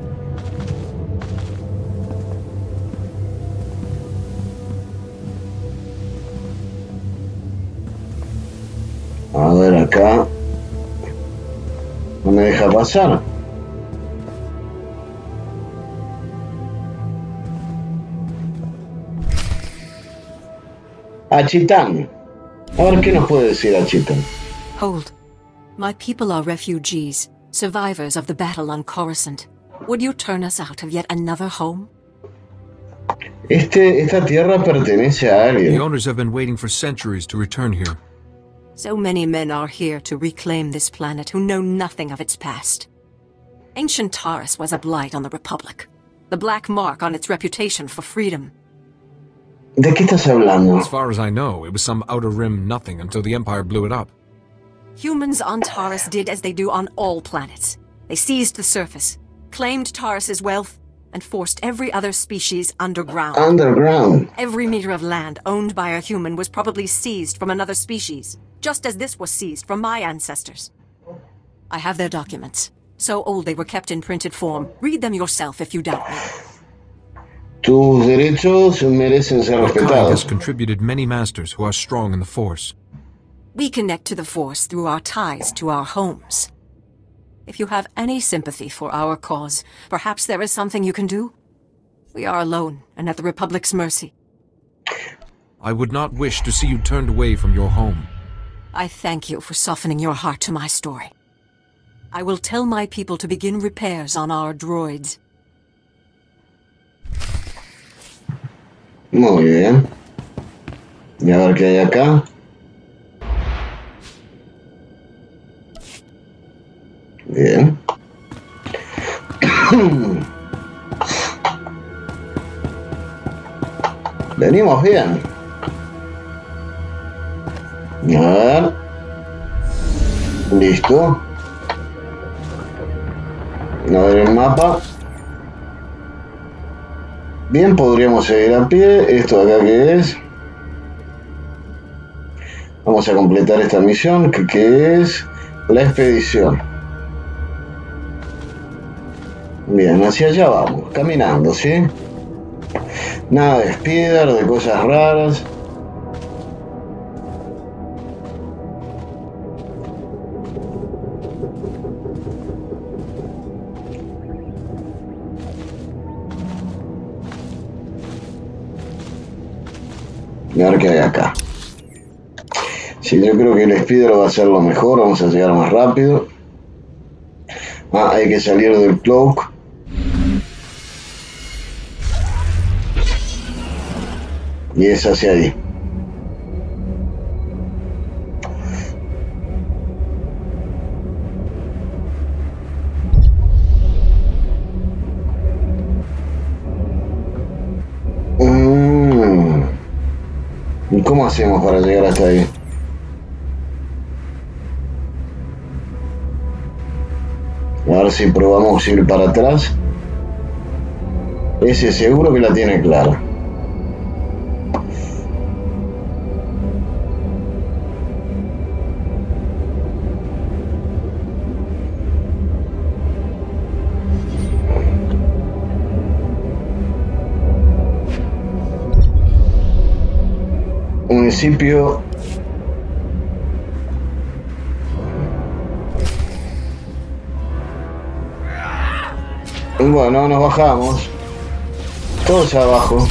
A: A ver acá. No me deja pasar. Achitán. A ver qué nos puede decir Achitán.
R: Hold. My people are refugees, survivors of the battle on Coruscant. Would you turn us out of yet another home?
A: Este, esta tierra pertenece a alguien.
C: The owners have been waiting for centuries to return here.
R: So many men are here to reclaim this planet who know nothing of its past. Ancient Taurus was a blight on the Republic, the black mark on its reputation for freedom.
A: ¿De qué estás hablando?
C: As far as I know, it was some outer rim nothing until the Empire blew it up.
R: Humans on Taurus did as they do on all planets. They seized the surface, claimed Taurus's wealth, and forced every other species underground.
A: Underground.
R: Every meter of land owned by a human was probably seized from another species, just as this was seized from my ancestors. I have their documents. So old they were kept in printed form. Read them yourself if you doubt me.
A: Tus derechos merecen ser
C: Your kind has
A: respetados.
C: contributed many masters who are strong in the Force.
R: We connect to the Force through our ties to our homes. If you have any sympathy for our cause, perhaps there is something you can do? We are alone and at the Republic's mercy.
C: I would not wish to see you turned away from your home.
R: I thank you for softening your heart to my story. I will tell my people to begin repairs on our droids.
A: Muy bien. Y a ver qué hay acá. Bien. Venimos bien. A ver. Listo. A ver el mapa. Bien, podríamos seguir a pie. Esto de acá que es. Vamos a completar esta misión que, que es la expedición. Bien, hacia allá vamos, caminando, ¿sí? Nada de speeder, de cosas raras. Y a ver qué hay acá. Sí, yo creo que el speeder va a ser lo mejor, vamos a llegar más rápido. Ah, hay que salir del cloak. Y es hacia ahí. Mm. ¿Y cómo hacemos para llegar hasta ahí? A ver si probamos ir para atrás. Ese seguro que la tiene clara. Municipio bueno, nos bajamos todos abajo.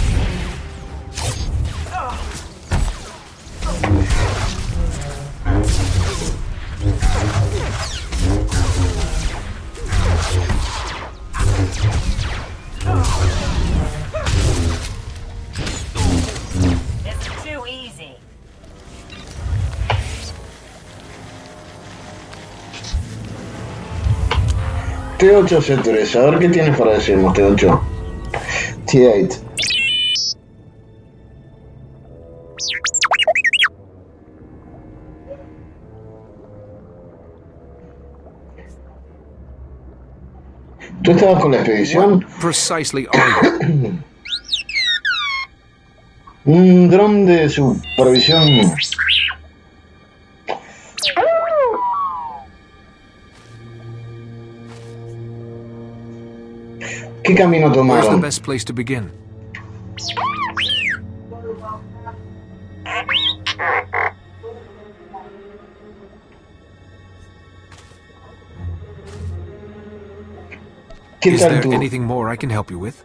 A: T ocho C tres, a ver qué tienes para decirnos, T ocho. T ocho. ¿Tú estabas con la expedición?
C: What precisely are you?
A: Un dron de supervisión. ¿Qué camino
C: Where's the
A: tomaron?
C: best place to begin?
A: ¿Qué
C: Is
A: tal
C: there
A: tú?
C: anything more I can help you with?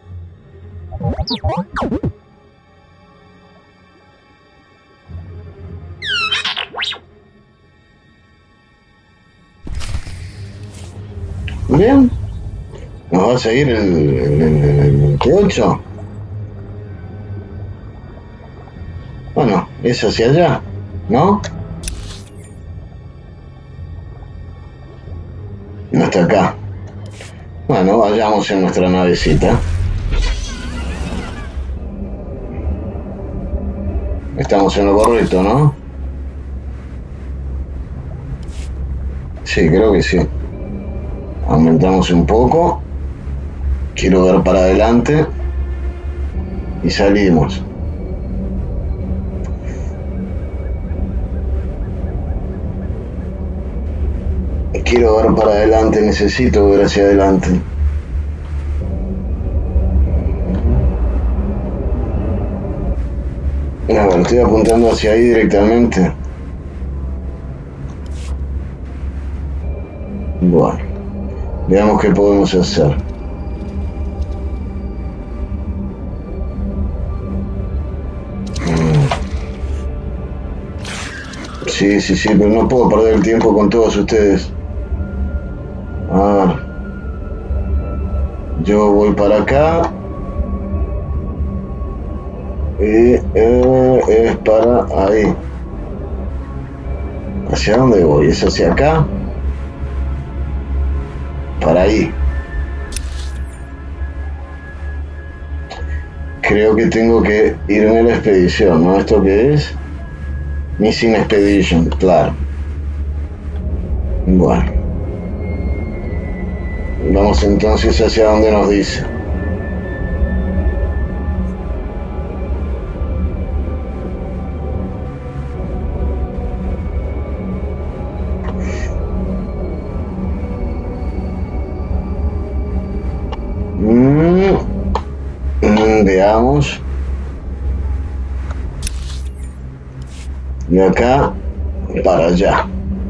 A: Bien. ¿Nos va a seguir el, el, el, el T ocho? Bueno, es hacia allá, ¿no? No está acá. Bueno, vayamos en nuestra navecita. Estamos en lo correcto, ¿no? Sí, creo que sí. Aumentamos un poco. Quiero ver para adelante. Y salimos. quiero ver para adelante, necesito ver hacia adelante. A ver, estoy apuntando hacia ahí directamente. Bueno, veamos qué podemos hacer. Sí, sí, sí, pero no puedo perder el tiempo con todos ustedes. A ver. Yo voy para acá. Y eh, es para ahí. ¿Hacia dónde voy? ¿Es hacia acá? Para ahí. Creo que tengo que irme a la expedición, ¿no? ¿Esto qué es? Missing Expedition, claro. Bueno. Vamos entonces hacia donde nos dice. Mm, mm, veamos. De acá para allá.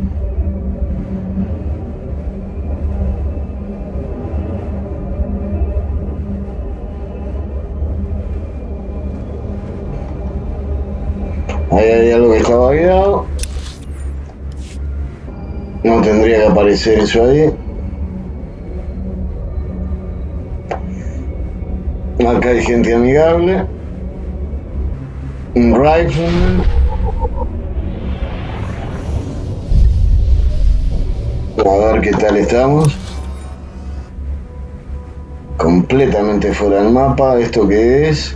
A: Ahí hay algo que está bugueado. No tendría que aparecer eso ahí. Acá hay gente amigable. Un rifleman. A ver qué tal estamos. Completamente fuera del mapa. ¿Esto qué es?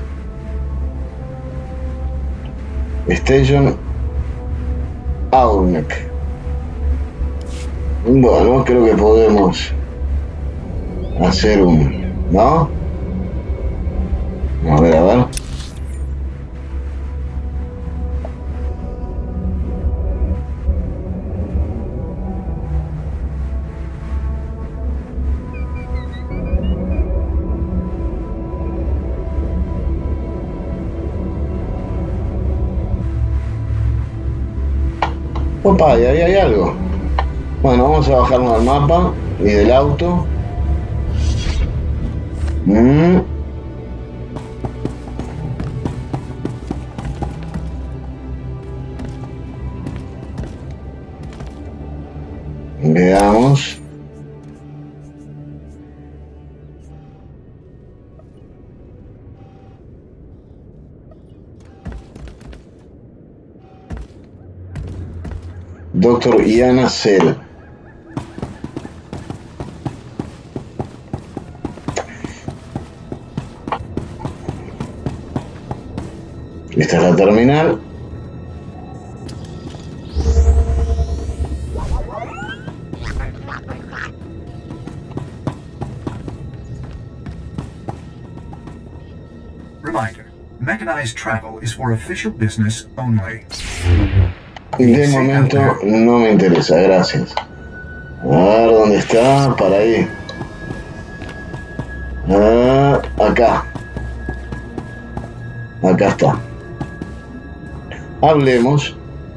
A: Station Aurnek. Bueno, creo que podemos hacer un... ¿no? A ver, a ver. Opa, y ahí hay algo. Bueno, vamos a bajarnos al mapa y del auto. Mm. Veamos. Doctor Iana Cell. Esta es la terminal.
S: Reminder, mechanized travel is for official business only.
A: De momento no me interesa, gracias. A ver dónde está, para ahí. Ah, acá. Acá está. Hablemos.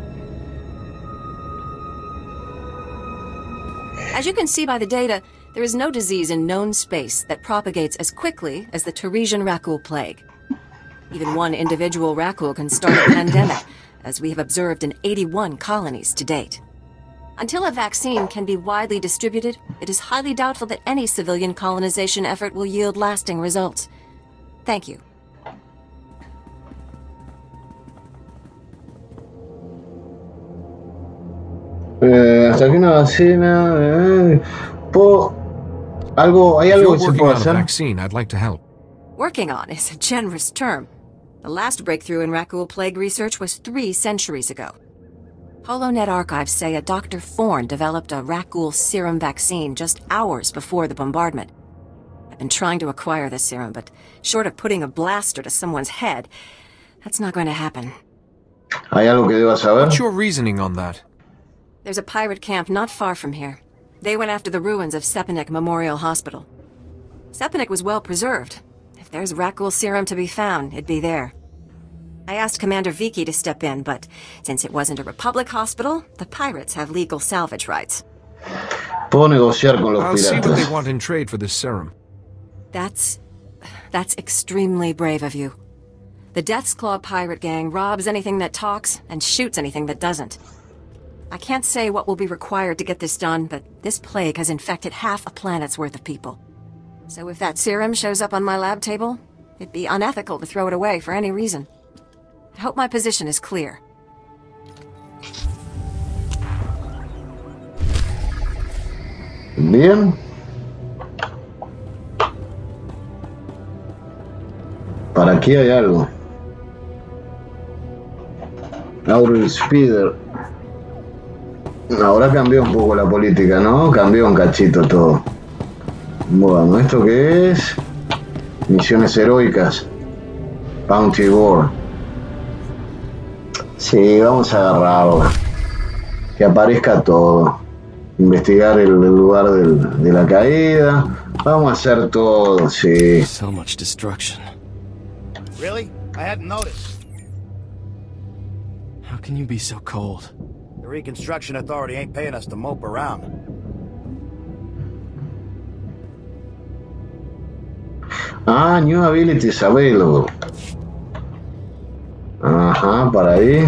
R: As you can see by the data, there is no disease in known space that propagates as quickly as the Teresian Rakul plague. Even one individual Rakul can start a pandemic, as we have observed in eighty-one colonies to date. Until a vaccine can be widely distributed, it is highly doubtful that any civilian colonization effort will yield lasting results. Thank you.
A: Eh, hasta aquí una vacuna. Eh, ¿puedo, algo, ¿Hay algo que se pueda hacer?
C: Vaccine, I'd like to help.
R: Working on is a generous term. The last breakthrough in Rakul plague research was three centuries ago. HoloNet archives say a Doctor Forn developed a Rakul serum vaccine just hours before the bombardment. I've been trying to acquire the serum, but short of putting a blaster to someone's head, that's not going to happen.
A: ¿Hay algo que deba saber?
C: What's your reasoning on that?
R: There's a pirate camp not far from here. They went after the ruins of Sepanik Memorial Hospital. Sepanik was well preserved. If there's Rakghoul serum to be found, it'd be there. I asked Commander Viki to step in, but since it wasn't a Republic hospital, the pirates have legal salvage rights.
A: Puedo negociar con los
C: I'll see what they
A: piratas.
C: want in trade for this serum.
R: That's... that's extremely brave of you. The Death's Claw pirate gang robs anything that talks and shoots anything that doesn't. I can't say what will be required to get this done, but this plague has infected half a planet's worth of people. So if that serum shows up on my lab table, it'd be unethical to throw it away for any reason. I hope my position is clear.
A: Bien. Para aquí hay algo. Aurel Speeder. Ahora cambió un poco la política, ¿no? Cambió un cachito todo. Bueno, ¿esto qué es? Misiones heroicas. Bounty Board. Sí, vamos a agarrarla. Que aparezca todo. Investigar el, el lugar del, de la caída. Vamos a hacer todo, sí.
N: So much destruction.
T: Really? I hadn't noticed.
N: How can you be so cold?
T: The Reconstruction Authority ain't paying us to mope around.
A: Ah, new abilities available. Ajá, para ahí.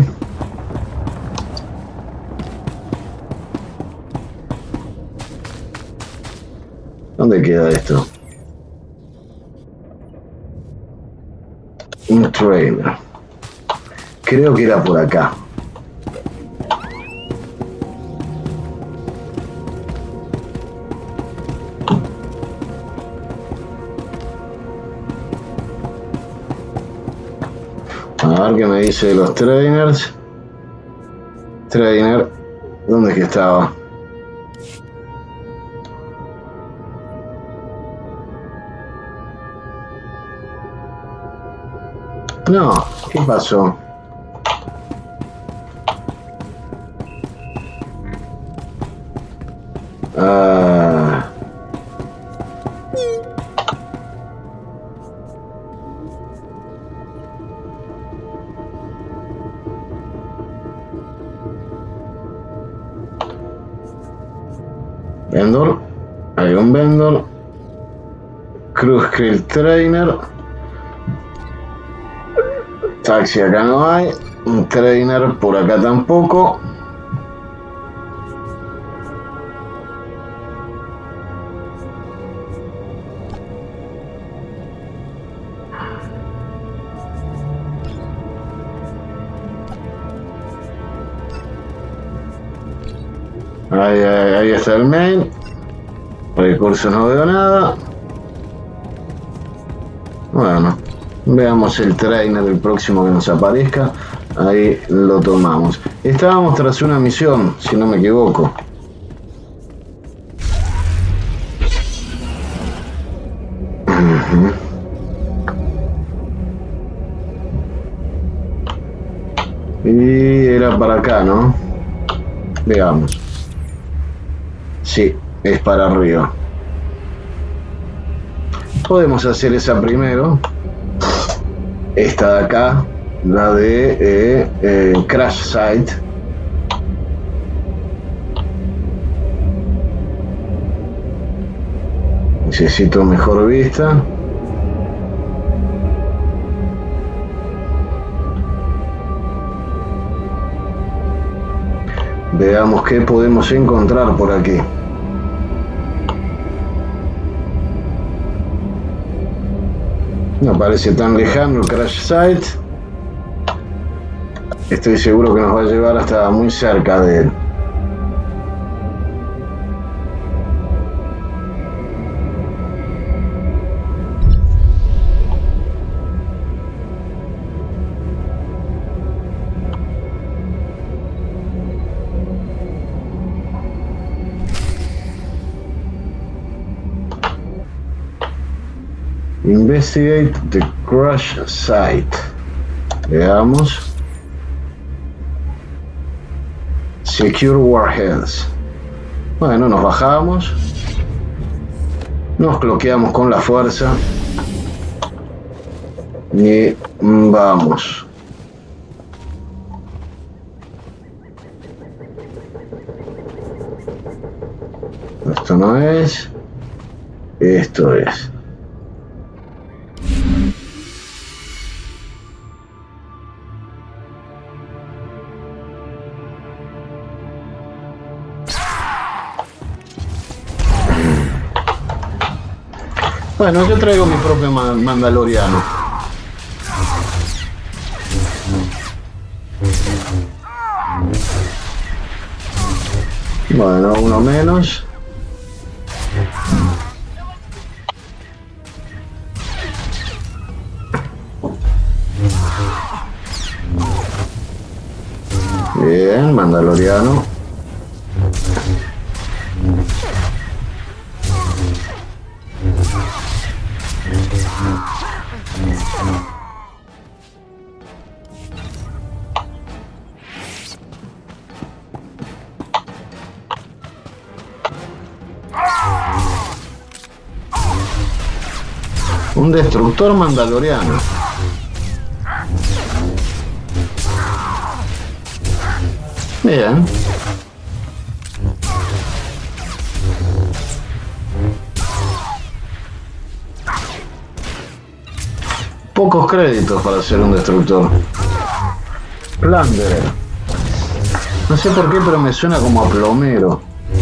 A: ¿Dónde queda esto? Un trainer. Creo que era por acá. A ver qué me dice de los trainers. Trainer. ¿Dónde es que estaba? No, ¿qué pasó? Ah... Vendor, hay un vendor. Cruz Krill Trainer. Taxi acá no hay. Un trainer por acá tampoco. Ahí, ahí, ahí está el main. Recursos no veo nada. Bueno, veamos el trainer del próximo que nos aparezca. Ahí lo tomamos. Estábamos tras una misión, si no me equivoco. Uh-huh. Y era para acá, ¿no? Veamos. Sí, es para arriba. Podemos hacer esa primero. Esta de acá, la de eh, eh, Crash Site. Necesito mejor vista. Veamos qué podemos encontrar por aquí. No parece tan lejano el Crash Site. Estoy seguro que nos va a llevar hasta muy cerca de él. Investigate the crash site. Veamos. Secure warheads. Bueno, nos bajamos. Nos cloqueamos con la fuerza. Y vamos. Esto no es. Esto es. Bueno, yo traigo mi propio mandaloriano. Bueno, uno menos. Bien, mandaloriano. Un destructor mandaloriano. Bien. Pocos créditos para ser un destructor. Plunderer. No sé por qué, pero me suena como a plomero.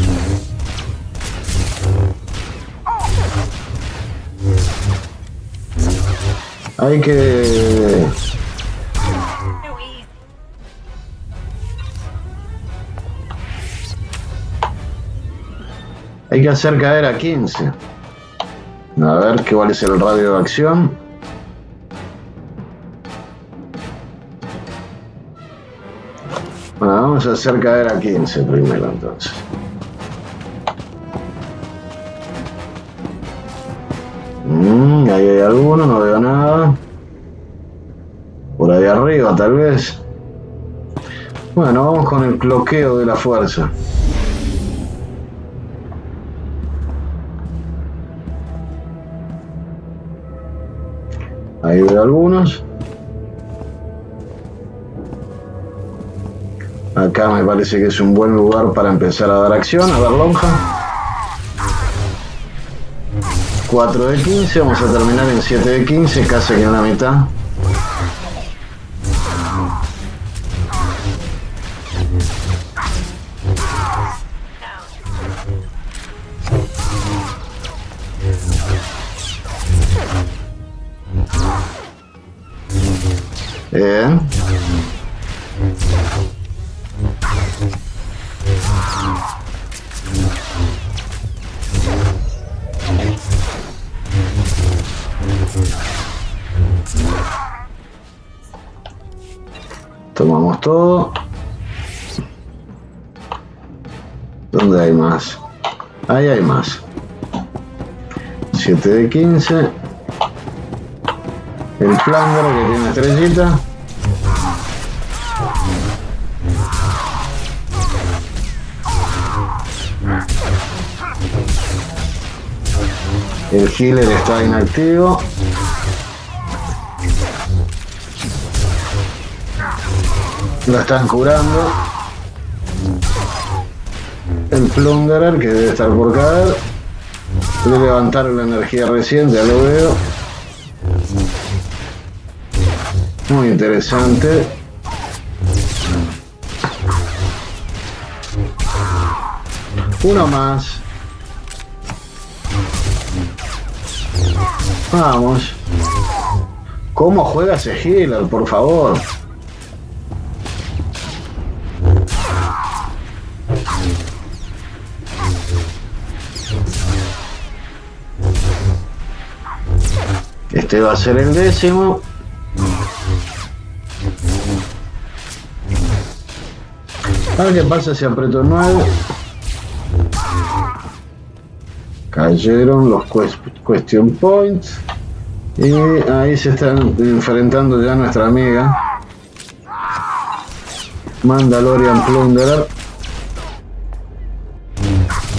A: Hay que... Hay que hacer caer a quince. A ver qué cuál es el radio de acción. Bueno, vamos a hacer caer a quince primero entonces. Mm, ahí hay alguno, no veo nada. Por ahí arriba tal vez. Bueno, vamos con el cloqueo de la fuerza. Ahí veo algunos. Acá me parece que es un buen lugar para empezar a dar acción. A ver, lonja. cuatro de quince, vamos a terminar en siete de quince, casi que en la mitad. Bien. Tomamos todo. ¿Dónde hay más? Ahí hay más. siete de quince. El Plunder que tiene estrellita. El healer está inactivo. Lo están curando. El Plunderer que debe estar por caer. Le levantaron la energía reciente, ya lo veo. Muy interesante. Uno más. Vamos. ¿Cómo juega ese healer, por favor? Este va a ser el décimo. A ver qué pasa si aprieto nueve. Cayeron los question points. Y ahí se están enfrentando ya nuestra amiga Mandalorian Plunderer.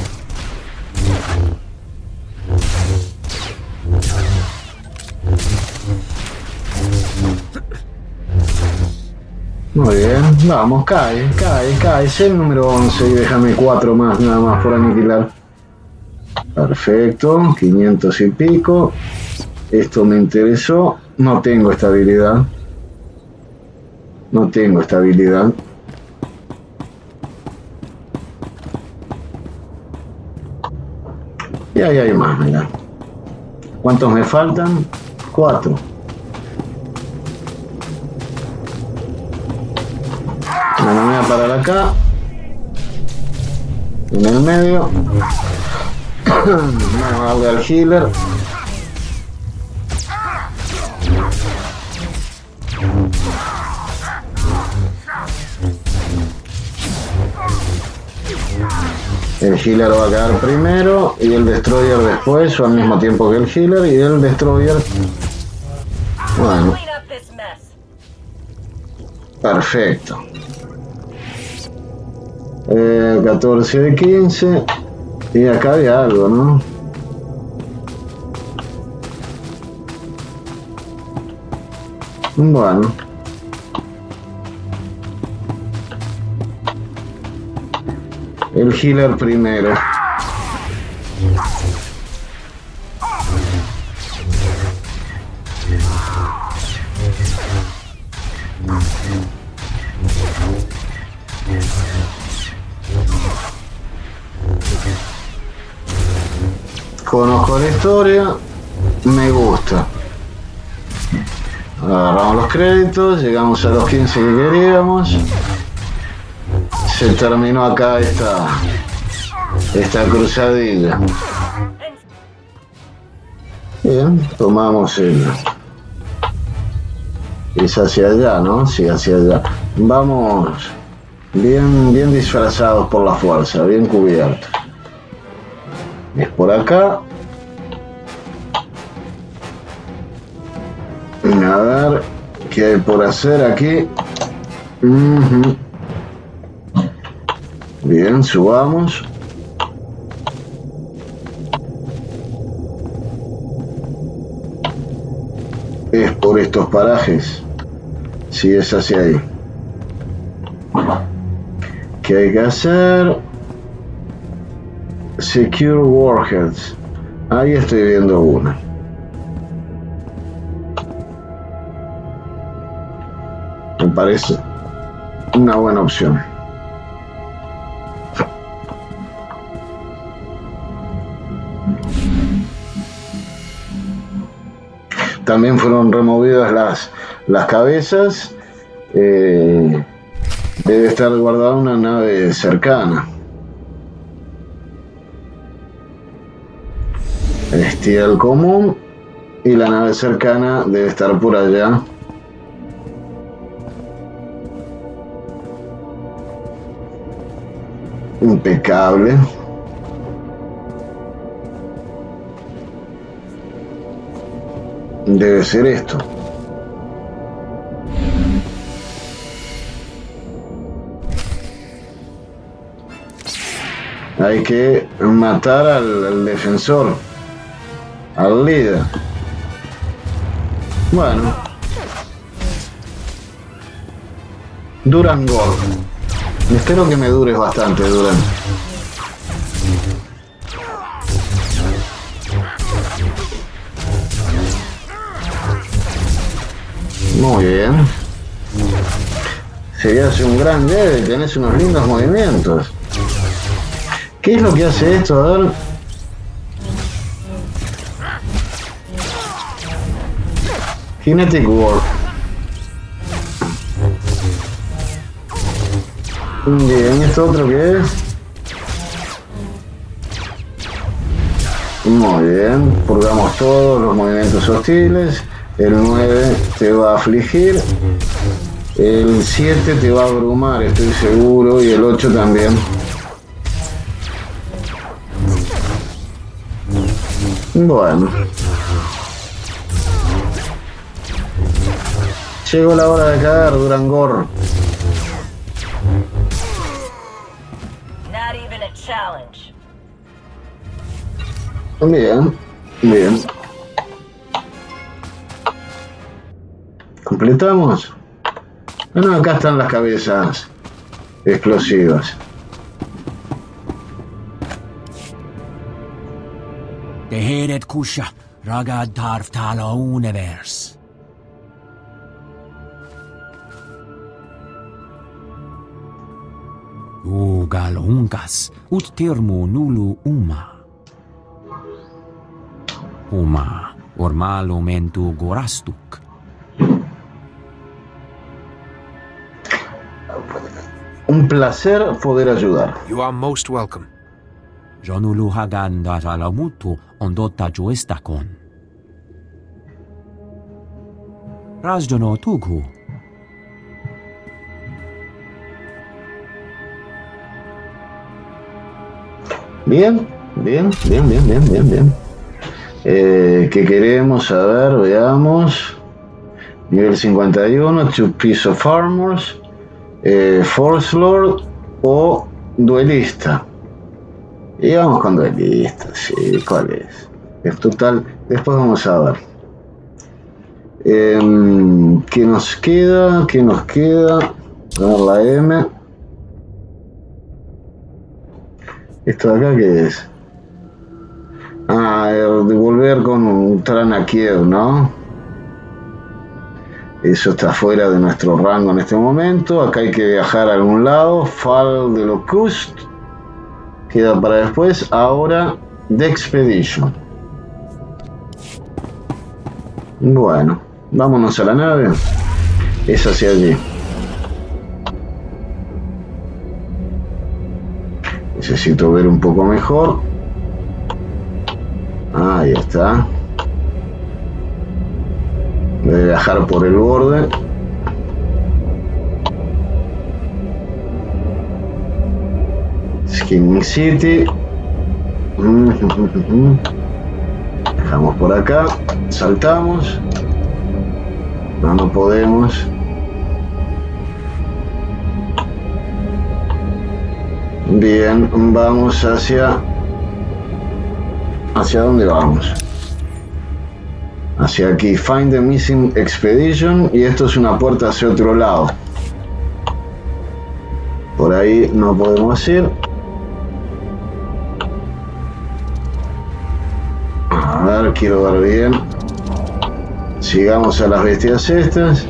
A: Muy bien, vamos, cae, cae, cae. Es el número once y déjame cuatro más, nada más por aniquilar. Perfecto, quinientos y pico. Esto me interesó. No tengo estabilidad. No tengo estabilidad. Y ahí hay más, mira. ¿Cuántos me faltan? Cuatro. Me voy a parar acá. En el medio. Vamos a darle al healer. El healer va a quedar primero y el destroyer después, o al mismo tiempo que el healer, y el destroyer. Bueno. Perfecto. Eh, catorce de quince. Y acá había algo, ¿no? Bueno. El healer primero. Conozco la historia, me gusta. Agarramos los créditos, llegamos a los quince que queríamos. Se terminó acá esta esta cruzadilla. Bien, tomamos el... Es hacia allá, ¿no? Sí, hacia allá. Vamos bien, bien disfrazados por la fuerza, bien cubiertos. Es por acá. A ver qué hay por hacer aquí. Uh-huh. Bien, subamos. Es por estos parajes. Sí, es hacia ahí. ¿Qué hay que hacer? Secure Warheads. Ahí estoy viendo una. Me parece una buena opción. También fueron removidas las, las cabezas. Eh, debe estar guardada una nave cercana. Este el común y la nave cercana debe estar por allá. Impecable. Debe ser esto. Hay que matar al, al defensor, al líder. Bueno. Durangor. Espero que me dures bastante, Duran. Muy bien. Se hace un gran debe, tenés unos lindos movimientos. ¿Qué es lo que hace esto? A ver. Kinetic War. Bien, ¿esto otro qué es? Muy bien, purgamos todos los movimientos hostiles. El nueve te va a afligir. El siete te va a abrumar, estoy seguro. Y el ocho también. Bueno. Llegó la hora de caer, Durangor. Bien, bien. Completamos. Bueno, acá están las cabezas explosivas.
K: Tehedet kusha, ragad tarf tala univers. Ugal unkas, ut termo nulu uma. Uma, ormalo mentu gorastuk.
A: Un placer poder ayudar.
C: You are most welcome.
K: Jonulu hagan datalamutu ondota joestakon. Razjono tughu.
A: Bien, bien, bien, bien, bien, bien, bien. Eh, ¿Qué queremos? A ver, veamos. Nivel cincuenta y uno, Two Piece of Armors, eh, Force Lord o Duelista. Y vamos con Duelista, sí, ¿cuál es? Es total, después vamos a ver. Eh, ¿Qué nos queda? ¿Qué nos queda? A ver la M. ¿Esto de acá qué es? Ah, devolver con un tran a Kiev, ¿no? Eso está fuera de nuestro rango en este momento. Acá hay que viajar a algún lado. Fall de Locust. Queda para después. Ahora, The Expedition. Bueno, vámonos a la nave. Es hacia allí. Necesito ver un poco mejor. Ahí está. Debe viajar por el borde. Skin City. Dejamos por acá. Saltamos. No, no podemos. Bien, vamos hacia... ¿Hacia dónde vamos? Hacia aquí, Find the Missing Expedition, y esto es una puerta hacia otro lado. Por ahí no podemos ir. A ver, quiero ver bien. Sigamos a las bestias estas.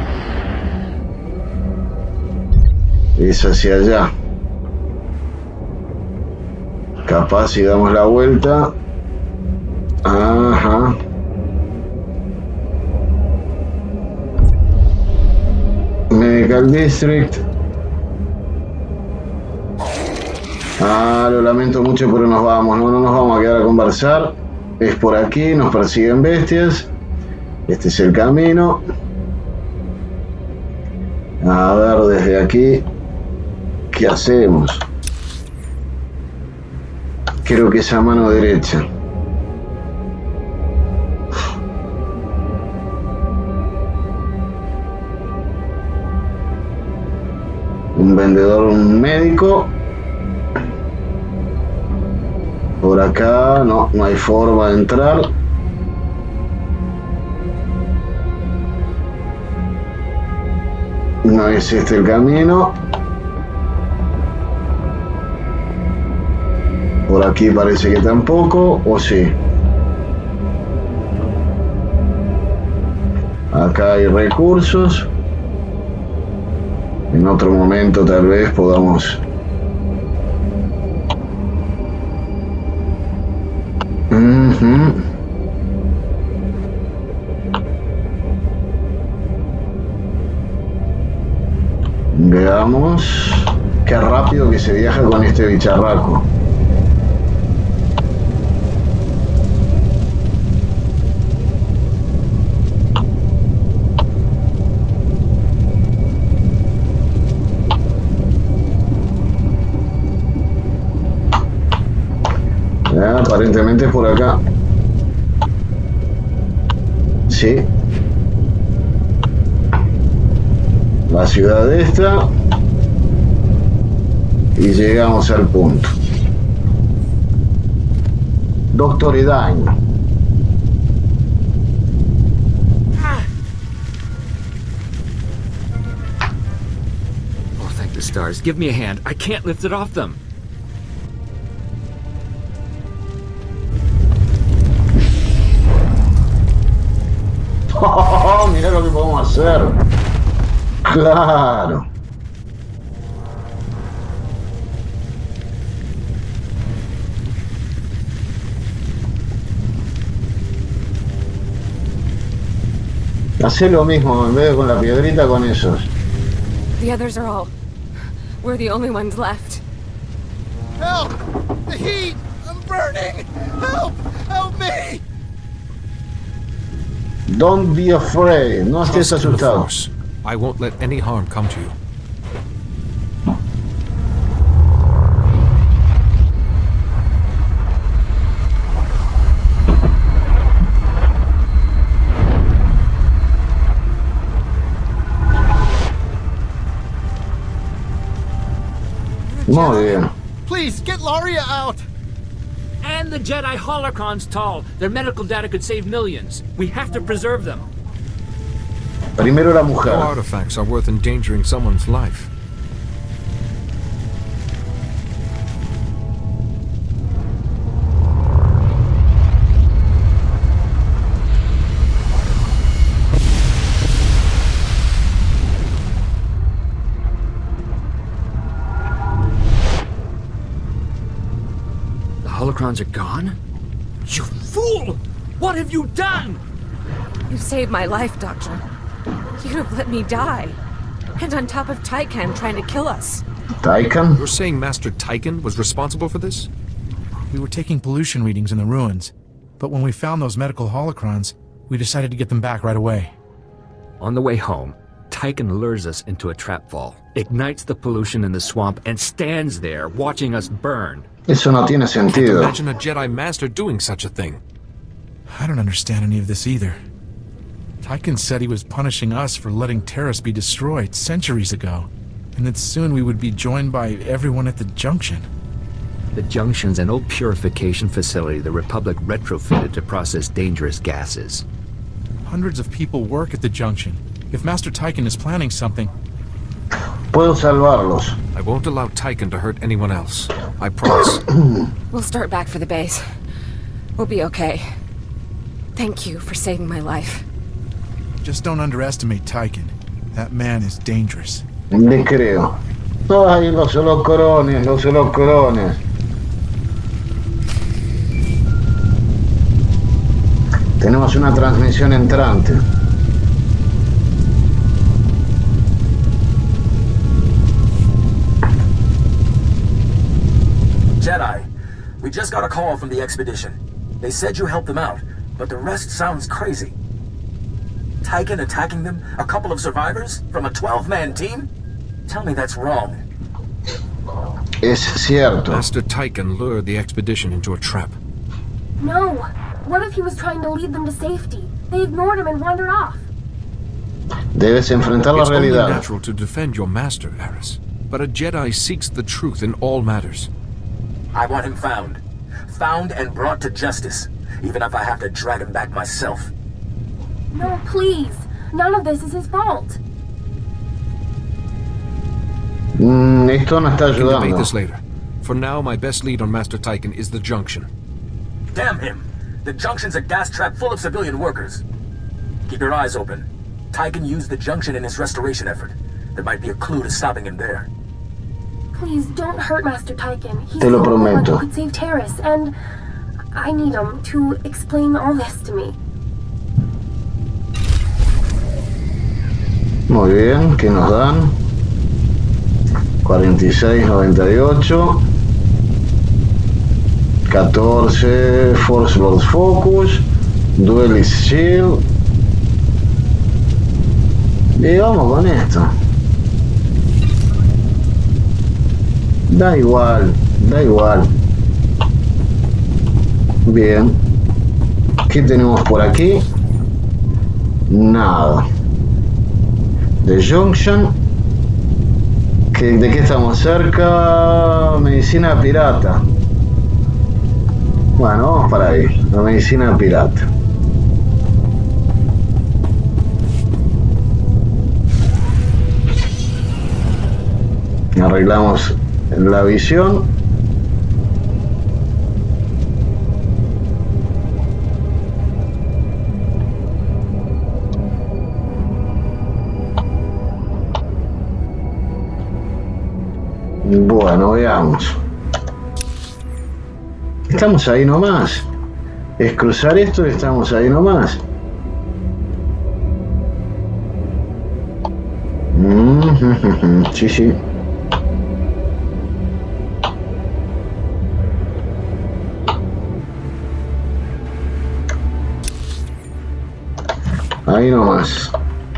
A: Es hacia allá. Capaz si damos la vuelta. Ajá. Medical District. Ah, lo lamento mucho, pero nos vamos. No, no nos vamos a quedar a conversar. Es por aquí, nos persiguen bestias. Este es el camino. A ver, desde aquí, ¿qué hacemos? Creo que es a mano derecha. Un vendedor, un médico. Por acá no, no hay forma de entrar. No es este el camino. Por aquí parece que tampoco, o sí. Acá hay recursos. En otro momento tal vez podamos... Uh-huh. Veamos qué rápido que se viaja con este bicharraco. Ya, aparentemente es por acá. Sí. La ciudad esta. Y llegamos al punto. Doctor Edaño.
H: The stars, give me a hand. I can't lift it off them.
A: Oh, mira lo que podemos hacer. Claro. Hacé lo mismo, en vez de con la piedrita, con esos.
J: The others are all... We're the only ones left.
U: Help! The heat! I'm burning! Help! Help me!
A: Don't be afraid. No estés asustado.
C: I won't let any harm come to you.
A: Muy bien.
U: Please, get Laria out!
H: And the Jedi holocrons, Tal. Their medical data could save millions. We have to preserve them.
A: Primero la mujer.
C: No artifacts are worth endangering someone's life.
H: Holocrons are gone? You fool! What have you done?
J: You saved my life, Doctor. You'd have let me die. And on top of Tykan trying to kill us.
A: Tykan?
C: You're saying Master Tykan was responsible for this?
V: We were taking pollution readings in the ruins. But when we found those medical holocrons, we decided to get them back right away.
H: On the way home, Tykan lures us into a trap fall, ignites the pollution in the swamp, and stands there watching us burn.
A: Eso no tiene sentido.
C: Imagine a Jedi Master doing such a thing.
V: I don't understand any of this either. Tykan said he was punishing us for letting Taris be destroyed centuries ago, and that soon we would be joined by everyone at the Junction.
H: The Junction's an old purification facility the Republic retrofitted to process dangerous gases.
V: Hundreds of people work at the Junction. If Master Tykan is planning something...
A: Puedo salvarlos.
C: I won't allow Tykan to hurt anyone else. I promise.
J: We'll start back for the base. We'll be okay. Thank you for saving my life.
V: Just don't underestimate Tykan. That man is dangerous.
A: Le creo. Ay, los holocrones, los holocrones. Tenemos una transmisión entrante.
B: Jedi, we just got a call from the expedition. They said you helped them out, but the rest sounds crazy. Tykan attacking them? A couple of survivors? From a twelve-man team? Tell me that's wrong.
A: Es cierto.
C: Master Tykan lured the expedition into a trap.
J: No! What if he was trying to lead them to safety? They ignored him and wandered off.
A: Debes enfrentar la
C: It's
A: realidad.
C: only natural to defend your master, Aris. But a Jedi seeks the truth in all matters.
B: I want him found. Found and brought to justice, even if I have to drag him back myself.
J: No, please. None of this is his fault.
A: Mm, esto no está
C: We can debate
A: ayudando.
C: this later. For now, my best lead on Master Tykan is the Junction.
B: Damn him! The Junction's a gas trap full of civilian workers. Keep your eyes open. Tykan used the Junction in his restoration effort. There might be a clue to stopping him there.
J: Please don't hurt Master Tykan. He's
A: Te lo
J: the only one
A: prometo.
J: who could save Taris, and I need him to explain all this to me.
A: Muy bien, ¿qué nos dan? cuarenta y seis noventa y ocho. catorce Force Lord Focus. Duelist Shield. Y vamos con esto. Da igual, da igual. Bien. ¿Qué tenemos por aquí? Nada. The Junction. ¿Qué, ¿De qué estamos cerca? Medicina pirata. Bueno, vamos para ahí. La medicina pirata. Arreglamos la visión. Bueno, veamos. Estamos ahí nomás. Es cruzar esto y estamos ahí nomás. Mm, sí, sí. Ahí nomás.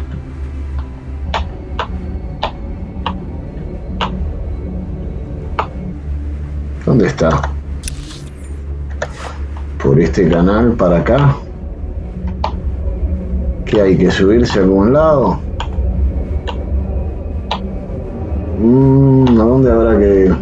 A: ¿Dónde está? Por este canal para acá. ¿Qué hay que subirse a algún lado? Mm, ¿a dónde habrá que ir?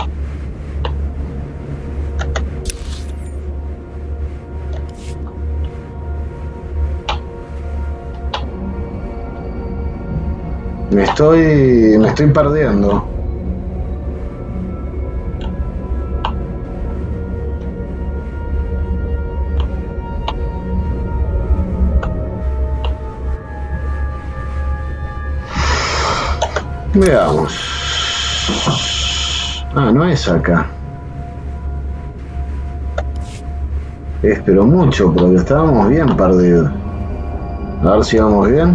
A: Me estoy... me estoy perdiendo. Veamos. Ah, no es acá. Es pero mucho, porque estábamos bien perdidos. A ver si vamos bien.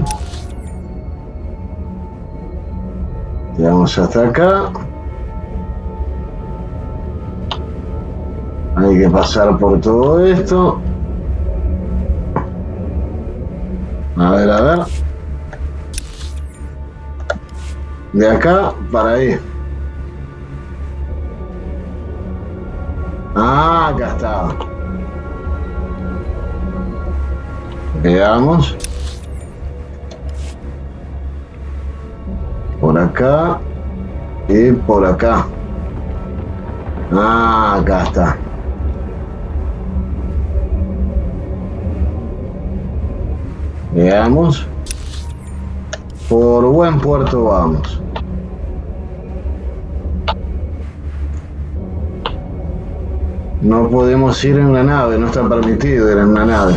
A: Llegamos hasta acá. Hay que pasar por todo esto. A ver, a ver. De acá para ahí. Ah, acá está. Veamos. Por acá. Y por acá. Ah, acá está. Veamos. Por buen puerto vamos. No podemos ir en la nave, no está permitido ir en una nave.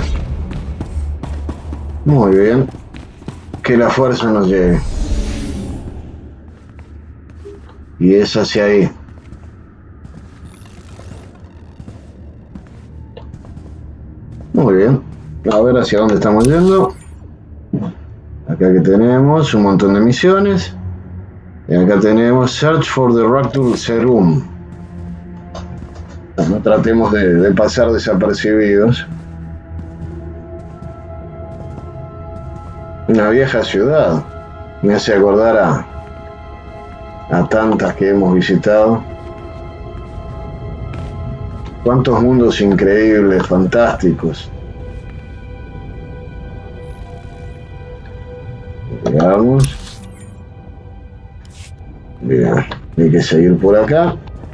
A: Muy bien. Que la fuerza nos llegue. Y es hacia ahí. Muy bien. A ver hacia dónde estamos yendo. Acá que tenemos un montón de misiones. Y acá tenemos Search for the Raptor Serum. No tratemos de, de pasar desapercibidos. Una vieja ciudad. Me hace acordar a, a tantas que hemos visitado. Cuántos mundos increíbles, fantásticos. Veamos. Bien, hay que seguir por acá.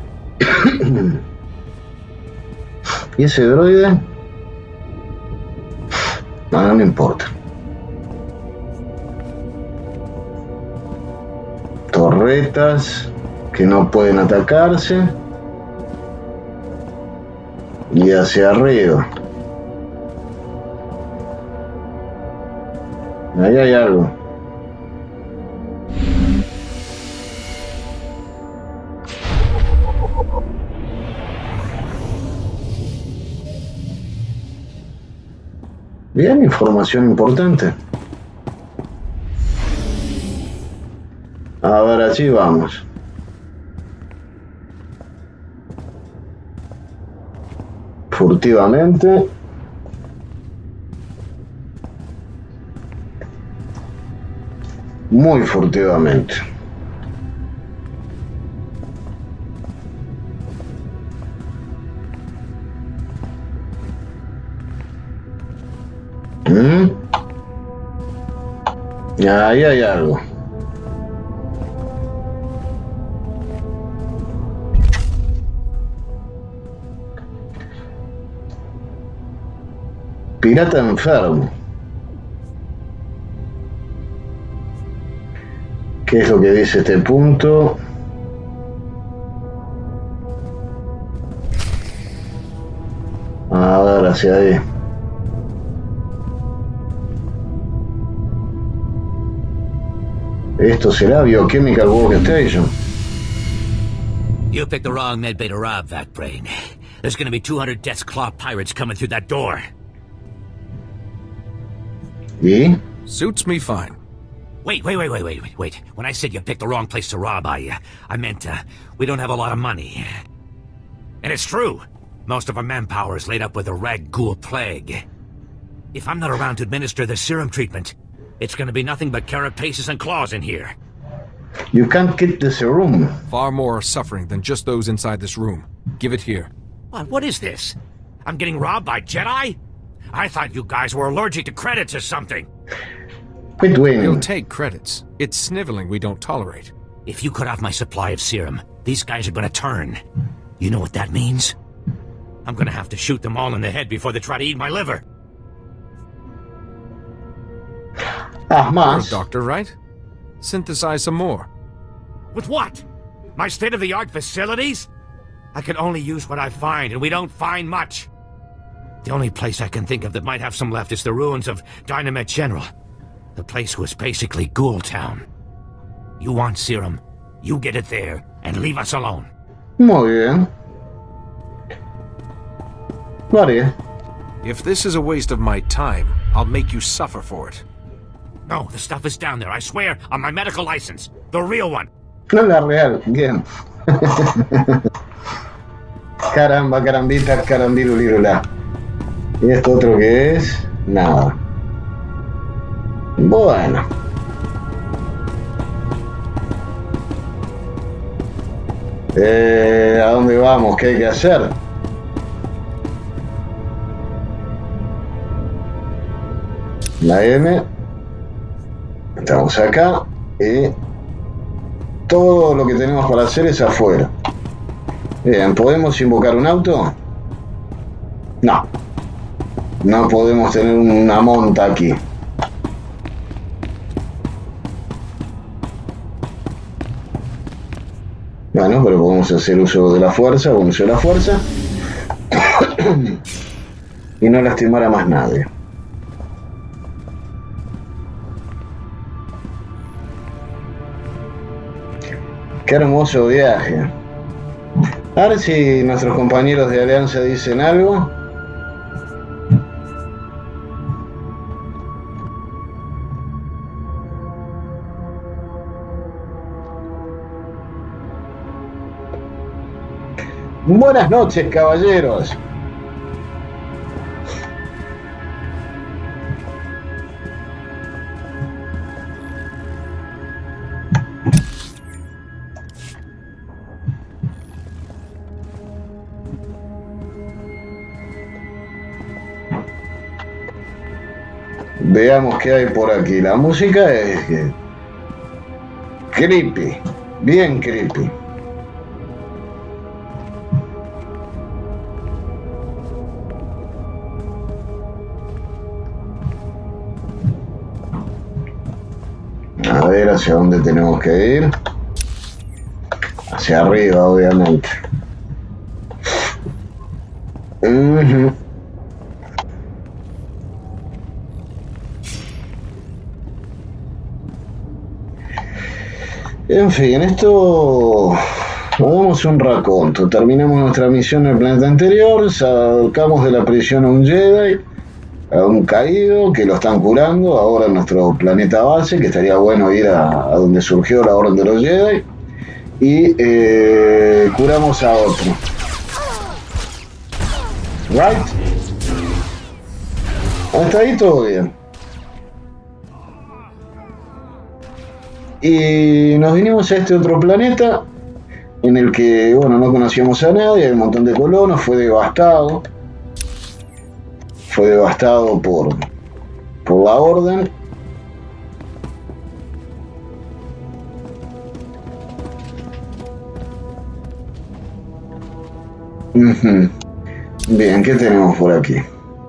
A: ¿Y ese droide? No, no importa. Torretas que no pueden atacarse. Y hacia arriba. Ahí hay algo. Bien, información importante. A ver, allí vamos. Furtivamente. Muy furtivamente. ¿Mm? Ahí hay algo. Pirata enfermo. ¿Qué es lo que dice este punto? para hacia ahí. Esto será Biochemical Workstation.
D: You picked the wrong medbay to rob, Vacbrain. There's gonna be two hundred Death's Claw pirates coming through that door.
A: ¿Y?
C: Suits me fine.
D: Wait, wait, wait, wait, wait, wait, wait. When I said you picked the wrong place to rob, I, uh, I meant, uh, we don't have a lot of money. And it's true. Most of our manpower is laid up with the rag ghoul plague. If I'm not around to administer the serum treatment, it's gonna be nothing but carapaces and claws in here.
A: You can't get the serum.
C: Far more suffering than just those inside this room. Give it here.
D: What, what is this? I'm getting robbed by Jedi? I thought you guys were allergic to credits or something.
A: Quit winning.
C: We'll take credits. It's sniveling we don't tolerate.
D: If you cut off my supply of serum, these guys are gonna turn. You know what that means? I'm gonna have to shoot them all in the head before they try to eat my liver.
A: Ah,
C: You're a doctor, right? Synthesize some more.
D: With what? My state-of-the-art facilities? I can only use what I find, and we don't find much. The only place I can think of that might have some left is the ruins of Dynamet General. The place was basically Ghoul Town. You want serum, you get it there, and leave us alone.
A: Muy bien. Vale.
C: If this is a waste of my time, I'll make you suffer for it.
D: No, the stuff is down there, I swear, on my medical license. The real one.
A: No, la real, bien. Caramba, carambita, carambilulirula. ¿Y esto otro que es? Nada. Bueno. Eh, ¿a dónde vamos? ¿Qué hay que hacer? La M. Estamos acá. Y todo lo que tenemos para hacer es afuera. Bien, ¿podemos invocar un auto? No. No podemos tener una monta aquí. Bueno, pero podemos hacer uso de la fuerza, con uso de la fuerza. Y no lastimar a más nadie. Qué hermoso viaje. A ver si nuestros compañeros de Alianza dicen algo. Buenas noches, caballeros. Veamos qué hay por aquí. La música es creepy, bien creepy. A ver hacia dónde tenemos que ir. Hacia arriba, obviamente. Uh-huh. En fin, esto... Hagamos un raconto. Terminamos nuestra misión en el planeta anterior. Sacamos de la prisión a un Jedi, a un caído que lo están curando ahora en nuestro planeta base, que estaría bueno ir a, a donde surgió la Orden de los Jedi. Y eh, curamos a otro. Right? Hasta ahí todo bien. Y nos vinimos a este otro planeta en el que, bueno, no conocíamos a nadie, hay un montón de colonos, fue devastado. Fue devastado por, por la Orden. Uh-huh. Bien, ¿qué tenemos por aquí?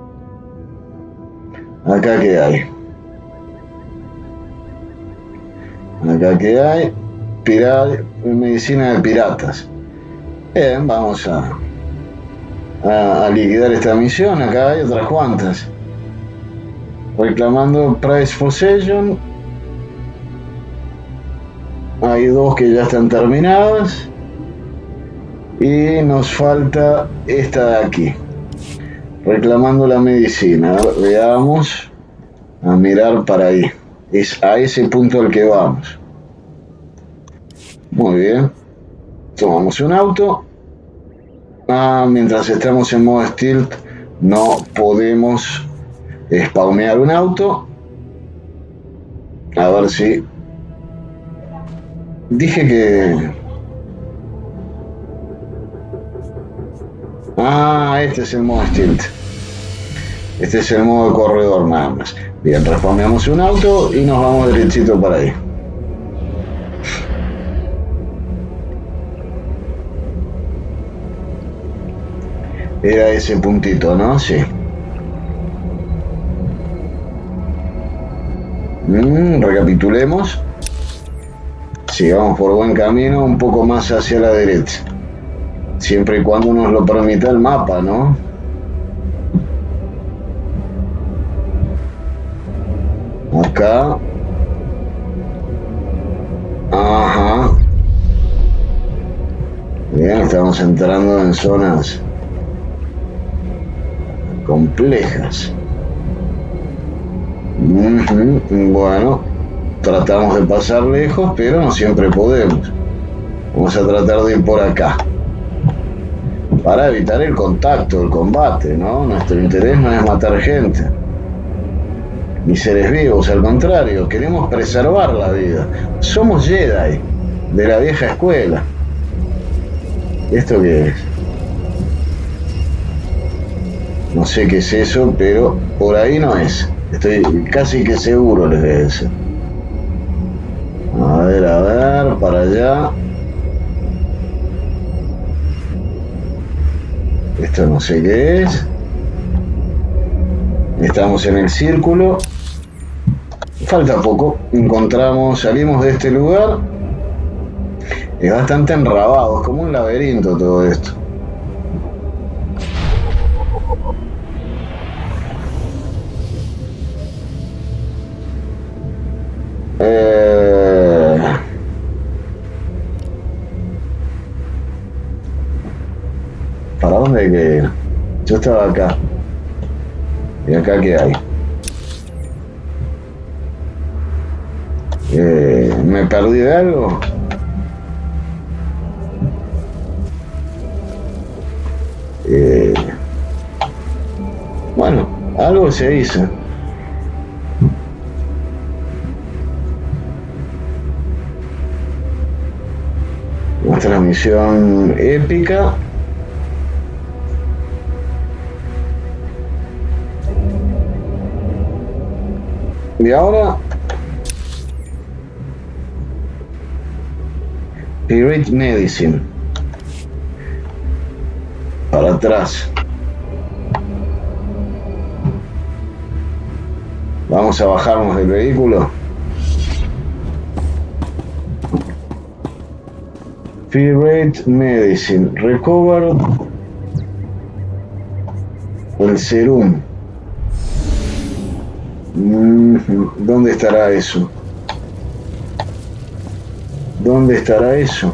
A: Acá qué hay. Acá que hay Pira medicina de piratas. Bien, vamos a a, a liquidar esta misión. Acá hay otras cuantas. Reclamando Price Possession. Hay dos que ya están terminadas. Y nos falta esta de aquí. Reclamando la medicina. A ver, veamos. A mirar para ahí. Es a ese punto al que vamos. Muy bien. Tomamos un auto. Ah, mientras estamos en modo stealth no podemos spawnear un auto. A ver si... Dije que... Ah, este es el modo stealth. Este es el modo de corredor nada más. Bien, respawneamos un auto y nos vamos derechito para ahí. Era ese puntito, ¿no? Sí. Mm, recapitulemos. Sigamos por buen camino, un poco más hacia la derecha. Siempre y cuando nos lo permita el mapa, ¿no? Acá. Ajá. Bien, estamos entrando en zonas complejas. Uh-huh. Bueno, tratamos de pasar lejos, pero no siempre podemos. Vamos a tratar de ir por acá para evitar el contacto, el combate, ¿no? Nuestro interés no es matar gente ni seres vivos, al contrario, queremos preservar la vida. Somos Jedi de la vieja escuela. ¿Esto qué es? No sé qué es eso, pero por ahí no es. Estoy casi que seguro, les voy a decir. A ver, a ver, para allá. Esto no sé qué es. Estamos en el círculo. Falta poco. Encontramos, salimos de este lugar. Es bastante enrabado, es como un laberinto todo esto. Eh... ¿Para dónde hay que ir? Yo estaba acá. ¿Y acá qué hay? Eh, ¿Me perdí de algo? Eh, bueno, algo se hizo. Nuestra misión épica. Y ahora Pirate Medicine. Para atrás. Vamos a bajarnos del vehículo. Pirate Medicine. Recover el serum. ¿Dónde estará eso? ¿Dónde estará eso?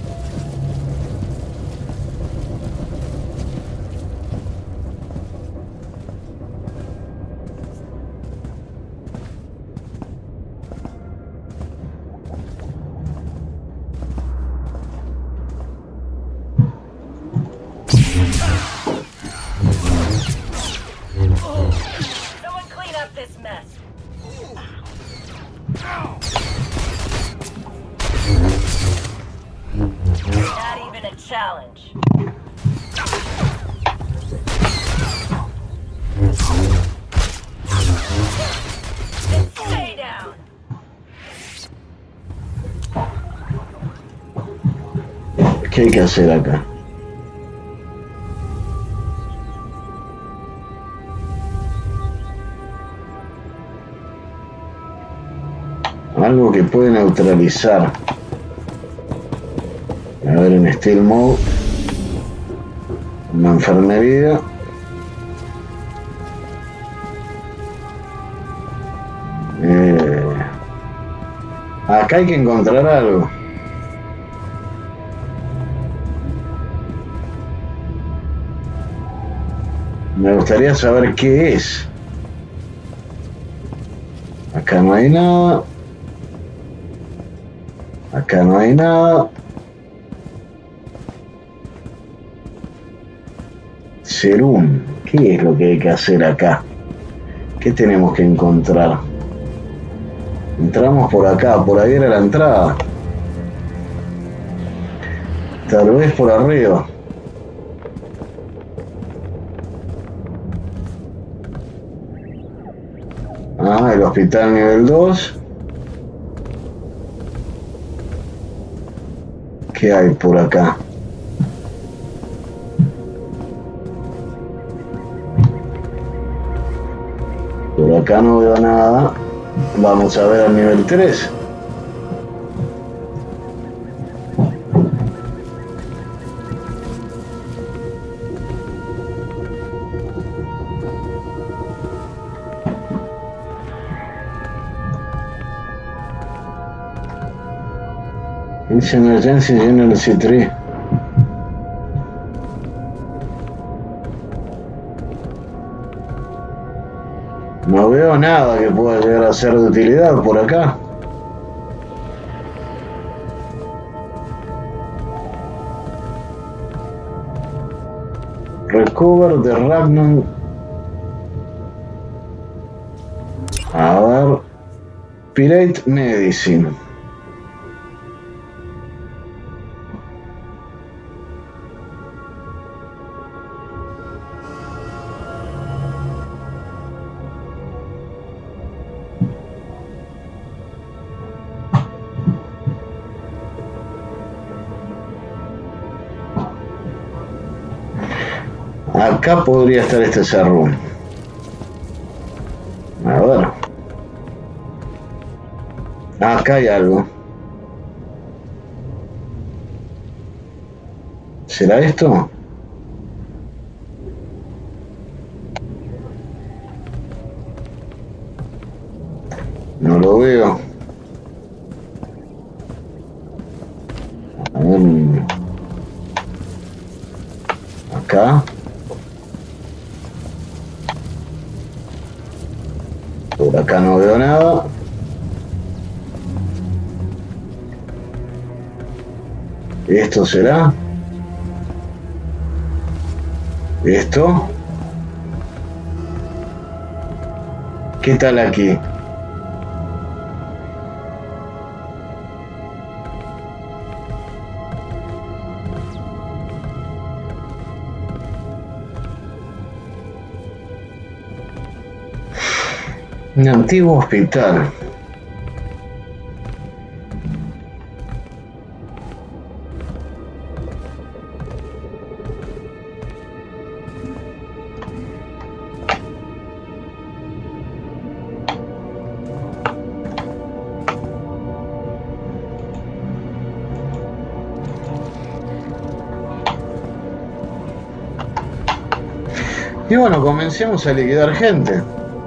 A: ¿Qué hay que hacer acá? Algo que puede neutralizar. A ver, en Stealth Mode. Una enfermería. Eh, acá hay que encontrar algo. Me gustaría saber qué es. Acá no hay nada. Acá no hay nada. Serum. ¿Qué es lo que hay que hacer acá? ¿Qué tenemos que encontrar? Entramos por acá. Por ahí era la entrada. Tal vez por arriba. Ah, el hospital nivel dos. ¿Qué hay por acá? Por acá no veo nada. Vamos a ver al nivel tres. It's emergency general C tres. No veo nada que pueda llegar a ser de utilidad por acá. Recover the Ragnar. A ver. Pirate Medicine. Acá podría estar este serum. A ver. Acá hay algo. ¿Será esto? No lo veo. A ver. Acá. Por acá no veo nada. ¿Esto será? ¿Esto? ¿Qué tal aquí? Un antiguo hospital. Y bueno, comencemos a liquidar gente.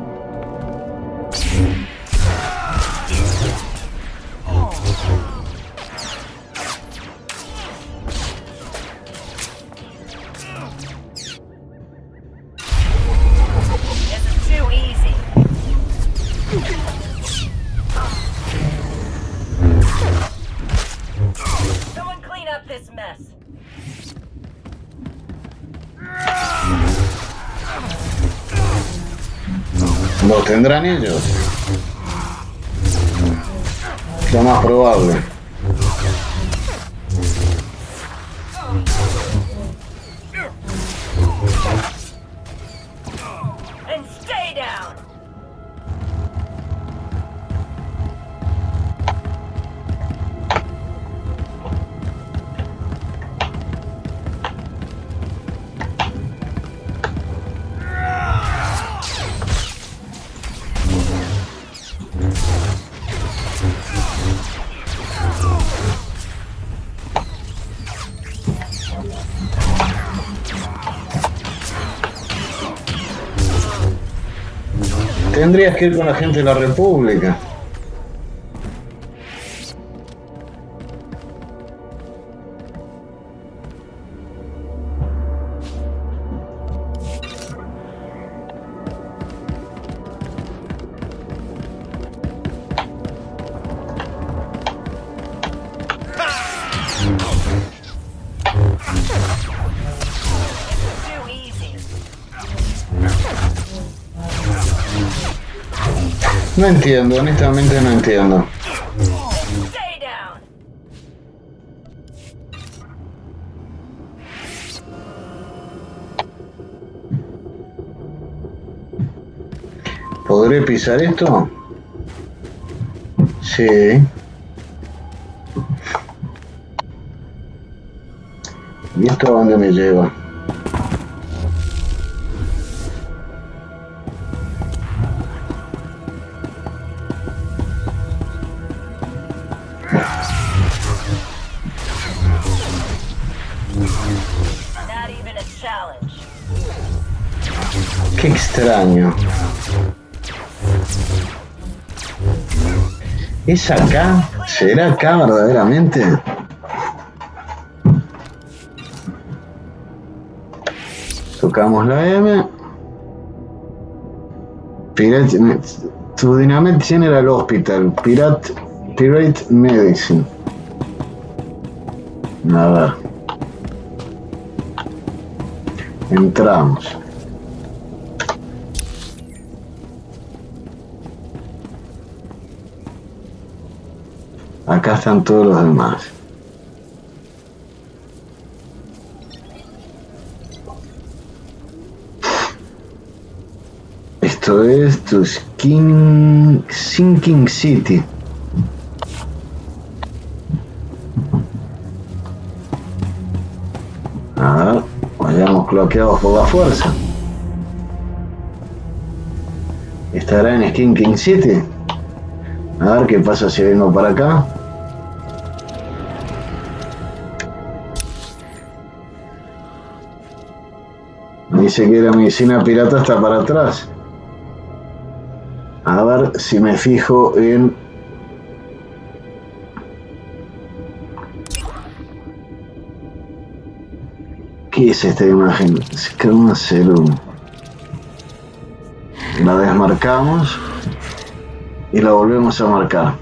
A: ¿Lo tendrán ellos? Lo más probable. Tendrías que ir con la gente de la República. No entiendo, honestamente no entiendo. ¿Podré pisar esto? Sí. ¿Y esto a dónde me lleva? Qué extraño. ¿Es acá? ¿Será acá verdaderamente? Tocamos la M. Pirate... Tu Dynamite General Hospital. Pirate... Pirate Medicine. A ver. Entramos. Acá están todos los demás. Esto es tu skin... Sinking City. A ver, vayamos bloqueados por la fuerza. ¿Estará en Sinking City? A ver qué pasa si vengo para acá. Dice que la medicina pirata está para atrás. A ver si me fijo en... ¿Qué es esta imagen? Scrum Serum. La desmarcamos y la volvemos a marcar.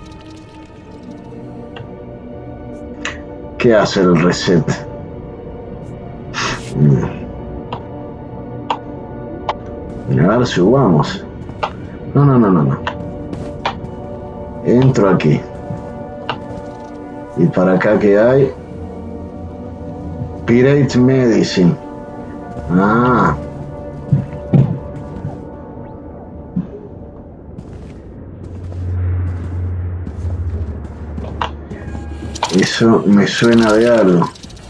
A: ¿Qué hace el reset? A ver, subamos. No, no, no, no, no. Entro aquí. Y para acá, ¿qué hay? Pirate Medicine. Ah. Eso me suena de algo.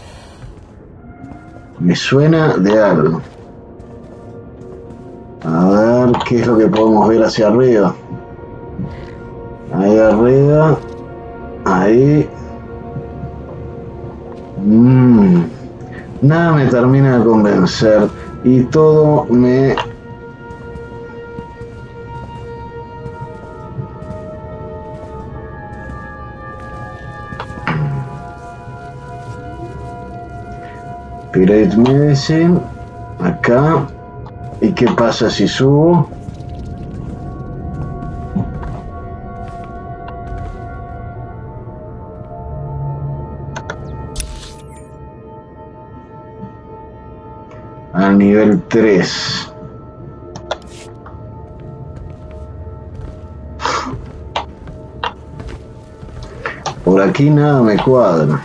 A: Me suena de algo. A ver, ¿qué es lo que podemos ver hacia arriba? Ahí arriba. Ahí. Mmm. Nada me termina de convencer. Y todo me... Pirate Medicine. Acá. ¿Y qué pasa si subo? Al nivel tres. Por aquí nada me cuadra.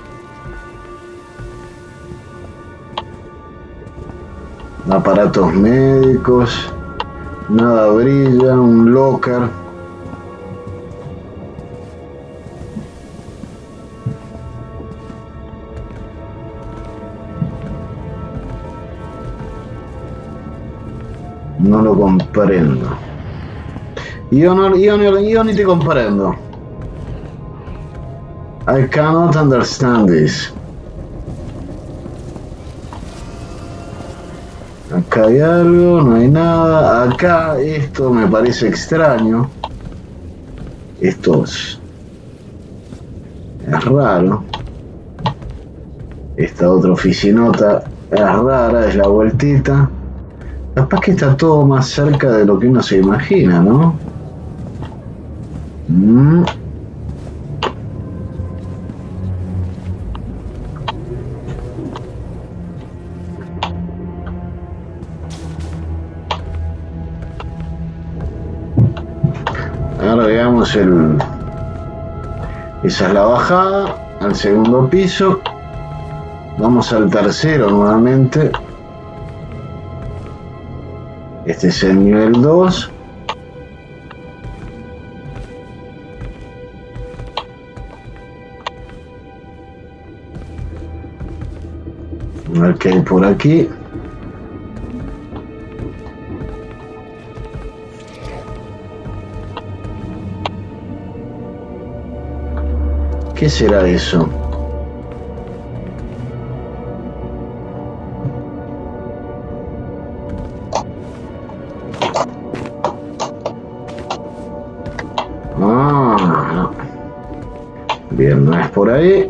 A: Aparatos médicos, nada brilla, un locker. No lo comprendo. Yo no, yo, no, yo ni te comprendo. I cannot understand this. Acá hay algo, no hay nada. Acá esto me parece extraño. Esto es, es raro. Esta otra oficinota es rara, es la vueltita. Capaz que está todo más cerca de lo que uno se imagina, ¿no? Mm. Ahora veamos el... Esa es la bajada al segundo piso. Vamos al tercero nuevamente. Este es el nivel dos. A ver qué hay por aquí. ¿Qué será eso? Ah, bien, no es por ahí.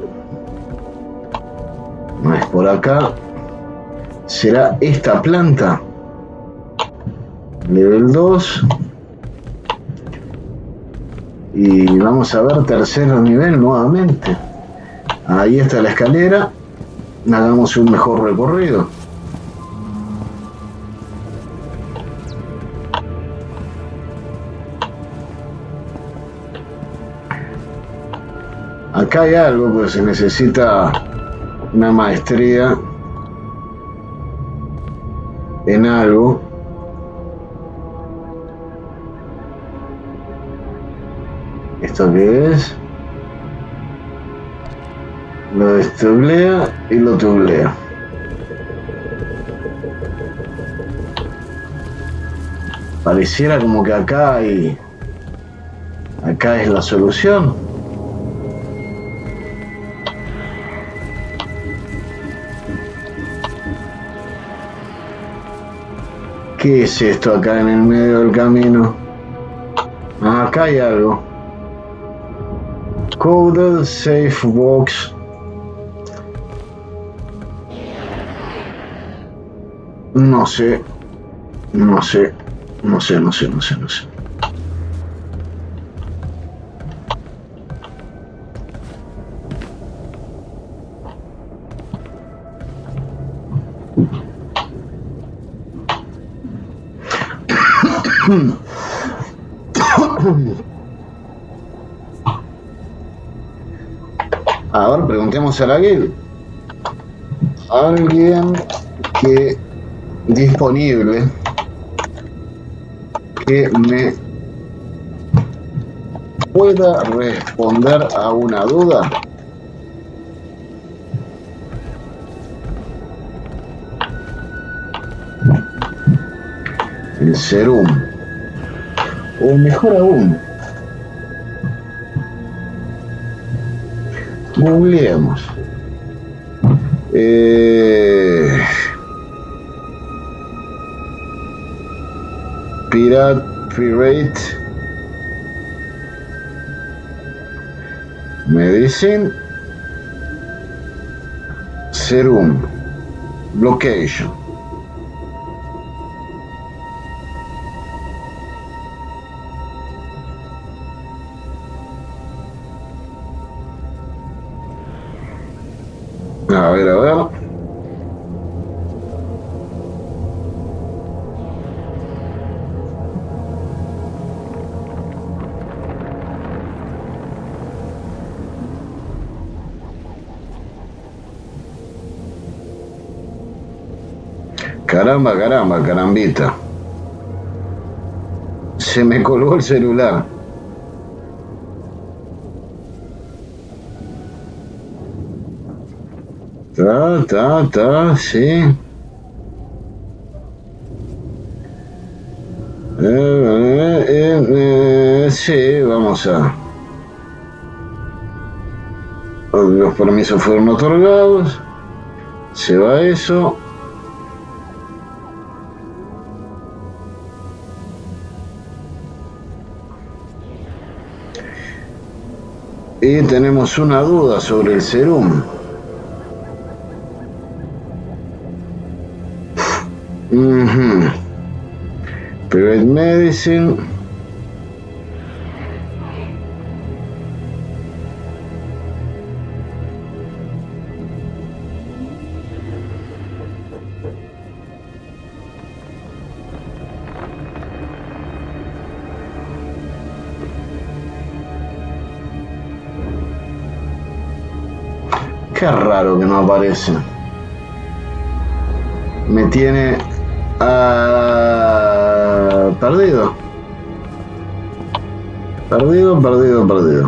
A: No es por acá. ¿Será esta planta? Nivel dos. Y vamos a ver tercer nivel nuevamente. Ahí está la escalera. Hagamos un mejor recorrido. Acá hay algo, pues se necesita una maestría en algo. ¿Esto qué es? Lo destublea y lo tublea. Pareciera como que acá hay... Acá es la solución. ¿Qué es esto acá en el medio del camino? Ah, acá hay algo. Coded Safe Box. No sé. No sé. No sé, no sé, no sé, no sé. A ver, preguntemos a la guild. Alguien que disponible que me pueda responder a una duda. El serum. O mejor aún, googleemos. Eh, Pirate, Pirate Medicine Serum Location. A ver, a ver. Caramba, caramba, carambita. Se me colgó el celular. Ta, ta, ta, sí. Eh, eh, eh, eh, sí, vamos a... Los permisos fueron otorgados. Se va eso. Y tenemos una duda sobre el serum. Uh-huh. Private Medicine. Qué raro que no aparece. Me tiene uh, perdido. Perdido, perdido, perdido.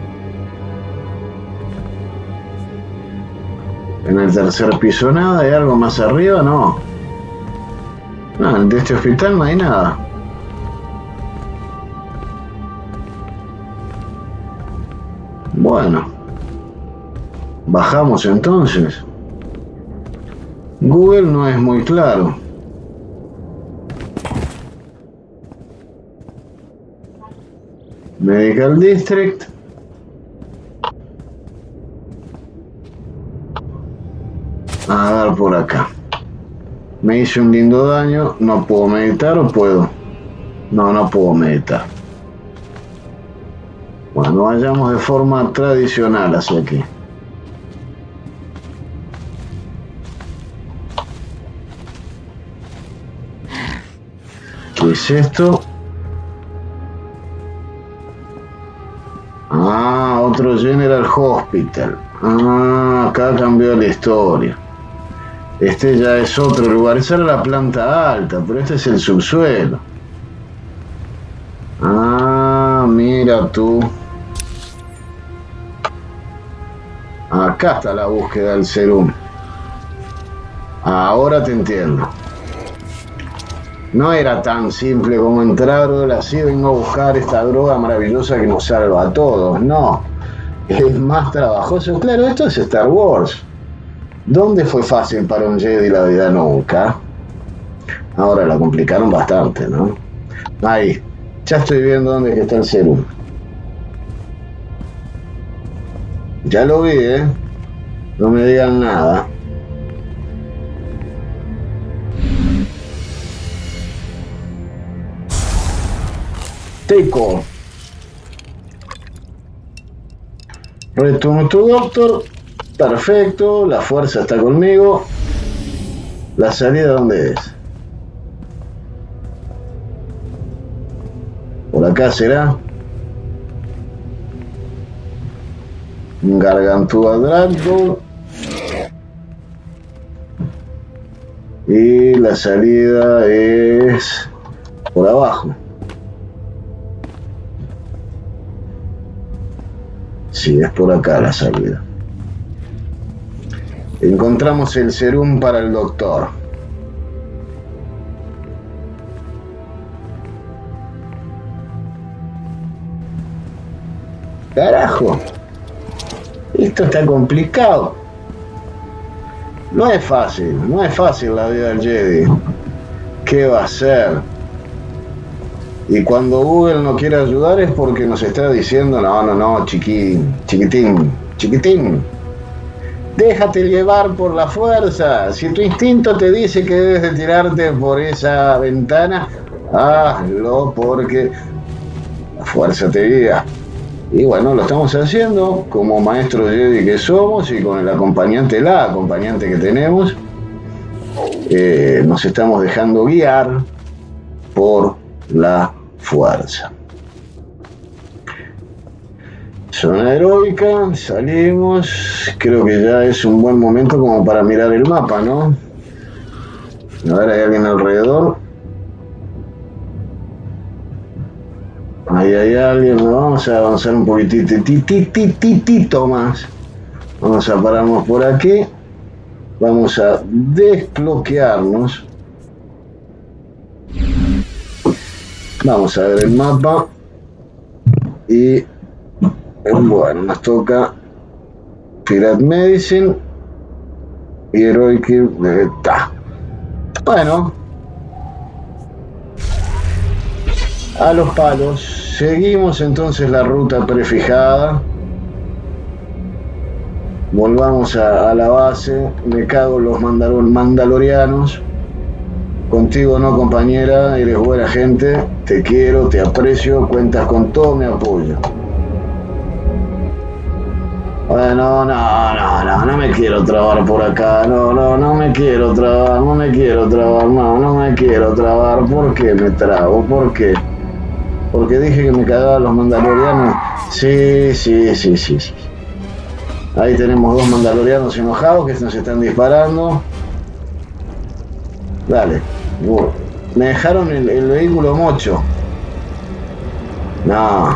A: En el tercer piso nada, ¿hay algo más arriba? No. No, en este hospital no hay nada. Bueno. Bajamos entonces. Google no es muy claro. Medical District. A ver por acá. Me hice un lindo daño. ¿No puedo meditar o puedo? No, no puedo meditar. Bueno, vayamos de forma tradicional hacia aquí. ¿Qué es esto? Ah, otro General Hospital. Ah, acá cambió la historia. Este ya es otro lugar. Esa era la planta alta, pero este es el subsuelo. Ah, mira tú. Acá está la búsqueda del serum. Ahora te entiendo. No era tan simple como entrar, hola, sí, vengo a buscar esta droga maravillosa que nos salva a todos. No, es más trabajoso. Claro, esto es Star Wars. ¿Dónde fue fácil para un Jedi la vida? Nunca. Ahora la complicaron bastante, ¿no? Ahí, ya estoy viendo dónde es que está el serum. Ya lo vi, ¿eh? No me digan nada. Take off. Return to Doctor. Perfecto. La fuerza está conmigo. ¿La salida dónde es? Por acá será. Gargantúa Drago. Y la salida es por abajo. Sí, es por acá la salida. Encontramos el serum para el doctor. Carajo. Esto está complicado. No es fácil, no es fácil la vida del Jedi. ¿Qué va a hacer? Y cuando Google no quiere ayudar es porque nos está diciendo, no, no, no, chiquitín, chiquitín, chiquitín. Déjate llevar por la fuerza. Si tu instinto te dice que debes de tirarte por esa ventana, hazlo porque la fuerza te guía. Y bueno, lo estamos haciendo como maestros Jedi que somos y con el acompañante, la acompañante que tenemos. Eh, nos estamos dejando guiar por la fuerza. Zona heroica, salimos. Creo que ya es un buen momento como para mirar el mapa, ¿no? A ver, ¿hay alguien alrededor? Ahí hay alguien. Vamos a avanzar un poquitito titititito más. Vamos a pararnos por aquí. Vamos a desbloquearnos. Vamos a ver el mapa. Y bueno, nos toca Pirate Medicine y Heroic. Eh, bueno, a los palos. Seguimos entonces la ruta prefijada. volvamos a, a la base. Me cago en los mandalor mandalorianos. Contigo no, compañera, eres buena gente, te quiero, te aprecio, cuentas con todo mi apoyo. Bueno, no, no, no, no me quiero trabar por acá, no, no, no me quiero trabar, no me quiero trabar, no, no me quiero trabar. ¿Por qué me trabo? ¿Por qué? Porque dije que me cagaba los mandalorianos. Sí, sí, sí, sí, sí. Ahí tenemos dos mandalorianos enojados que nos están disparando. Dale. Me dejaron el, el vehículo mocho. No.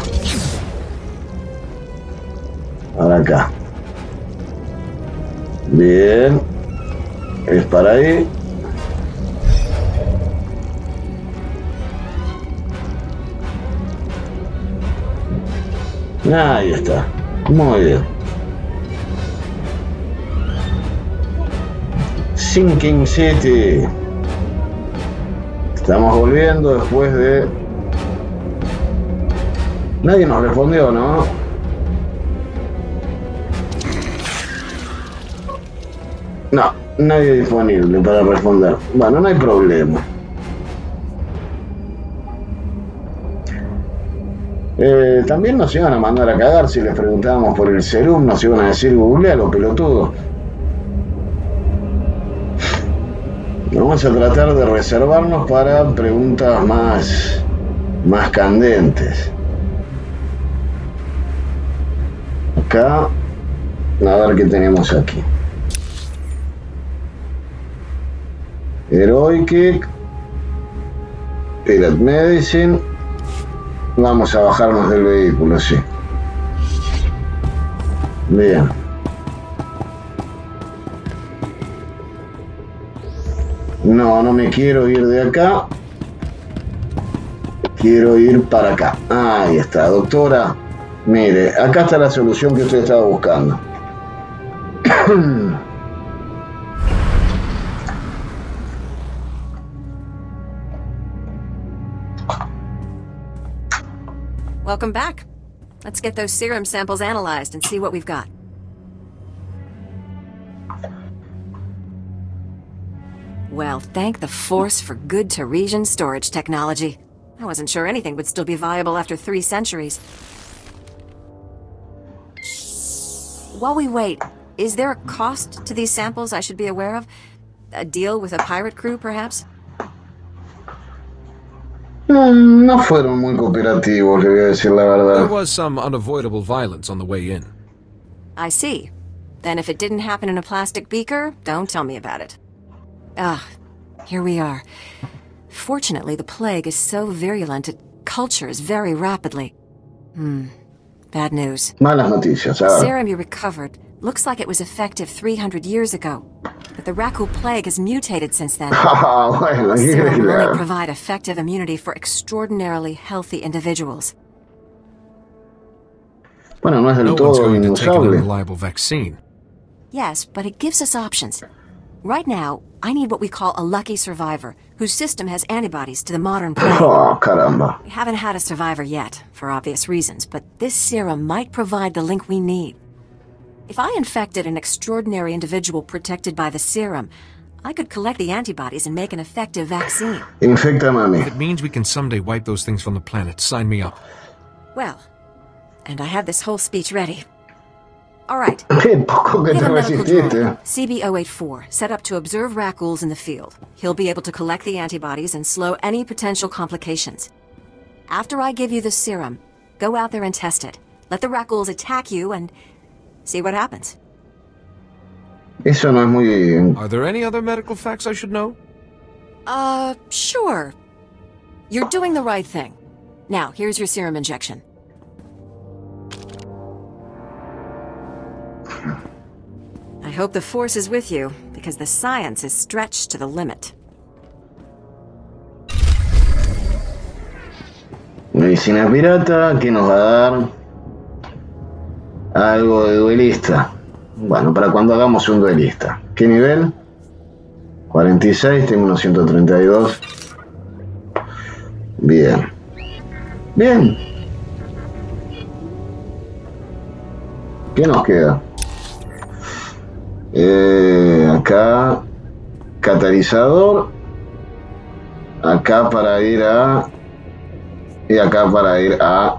A: Ahora acá. Bien. Es para ahí. Ahí está. Muy bien. Sinking City. Estamos volviendo después de... Nadie nos respondió, ¿no? No, nadie disponible para responder. Bueno, no hay problema. Eh, también nos iban a mandar a cagar si les preguntábamos por el serum, nos iban a decir googlealo, pelotudo. Vamos a tratar de reservarnos para preguntas más, más candentes. Acá, a ver qué tenemos aquí. Heroic, Pirate Medicine. Vamos a bajarnos del vehículo, sí. Bien. No, no me quiero ir de acá. Quiero ir para acá. Ahí está, doctora. Mire, acá está la solución que usted estaba buscando.
R: Welcome back. Let's get those serum samples analyzed and see what we've got. Well, thank the Force for good Teresian storage technology. I wasn't sure anything would still be viable after three centuries. While we wait, is there a cost to these samples I should be aware of? A deal with a pirate crew, perhaps?
A: No, no fueron muy cooperativos, le voy a decir la verdad.
C: There was some unavoidable violence on the way in.
R: I see. Then if it didn't happen in a plastic beaker, don't tell me about it. Ah, here we are. Fortunately, the plague is so virulent it cultures very rapidly. Hmm. Bad news.
A: Malas noticias,
R: The
A: ¿sabes?
R: serum you recovered looks like it was effective three hundred years ago. But the Raku plague has mutated since then.
A: Ah, bueno,
R: The
A: ¿qué
R: serum
A: querés
R: will
A: que
R: only
A: haga?
R: provide effective immunity for extraordinarily healthy individuals.
A: Bueno, no es del
C: No one's
A: todo
C: going to take an
A: inusable.
C: unreliable vaccine.
R: Yes, but it gives us options. Right now, I need what we call a lucky survivor, whose system has antibodies to the modern plague.
A: Oh, caramba.
R: We haven't had a survivor yet, for obvious reasons, but this serum might provide the link we need. If I infected an extraordinary individual protected by the serum, I could collect the antibodies and make an effective vaccine.
A: Infectame a mí.
C: If it means we can someday wipe those things from the planet, sign me up.
R: Well, and I have this whole speech ready. All right.
A: Qué poco que
R: Get
A: te
R: a medical
A: resististe.
R: drone, C B zero eight four, set up to observe Rakuls in the field. He'll be able to collect the antibodies and slow any potential complications. After I give you the serum, go out there and test it. Let the Rakuls attack you and see what happens.
A: Eso no es muy...
C: Are there any other medical facts I should know?
R: Uh, sure. You're doing the right thing. Now, here's your serum injection. I hope the Force is with you, because the science is stretched to the limit.
A: Medicina pirata que nos va a dar algo de duelista. Bueno, para cuando hagamos un duelista. ¿Qué nivel? cuarenta y seis, tengo unos ciento treinta y dos. Bien. Bien. ¿Qué nos queda? Eh, acá, catalizador. Acá para ir a... Y acá para ir a...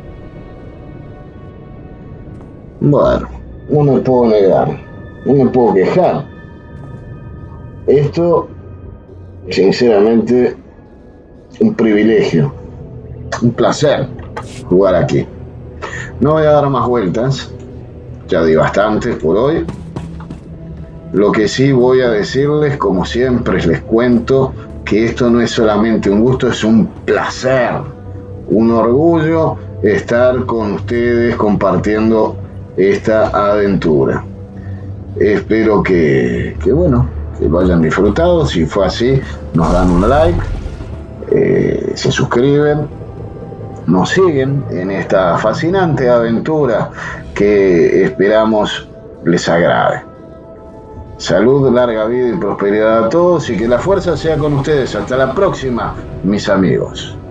A: Bueno, no me puedo negar, no me puedo quejar. Esto, sinceramente, un privilegio, un placer jugar aquí. No voy a dar más vueltas, ya di bastantes por hoy. Lo que sí voy a decirles, como siempre les cuento, que esto no es solamente un gusto, es un placer, un orgullo estar con ustedes compartiendo esta aventura. Espero que, que bueno, que lo hayan disfrutado. Si fue así, nos dan un like, eh, se suscriben, nos siguen en esta fascinante aventura que esperamos les agrade. Salud, larga vida y prosperidad a todos, y que la fuerza sea con ustedes. Hasta la próxima, mis amigos.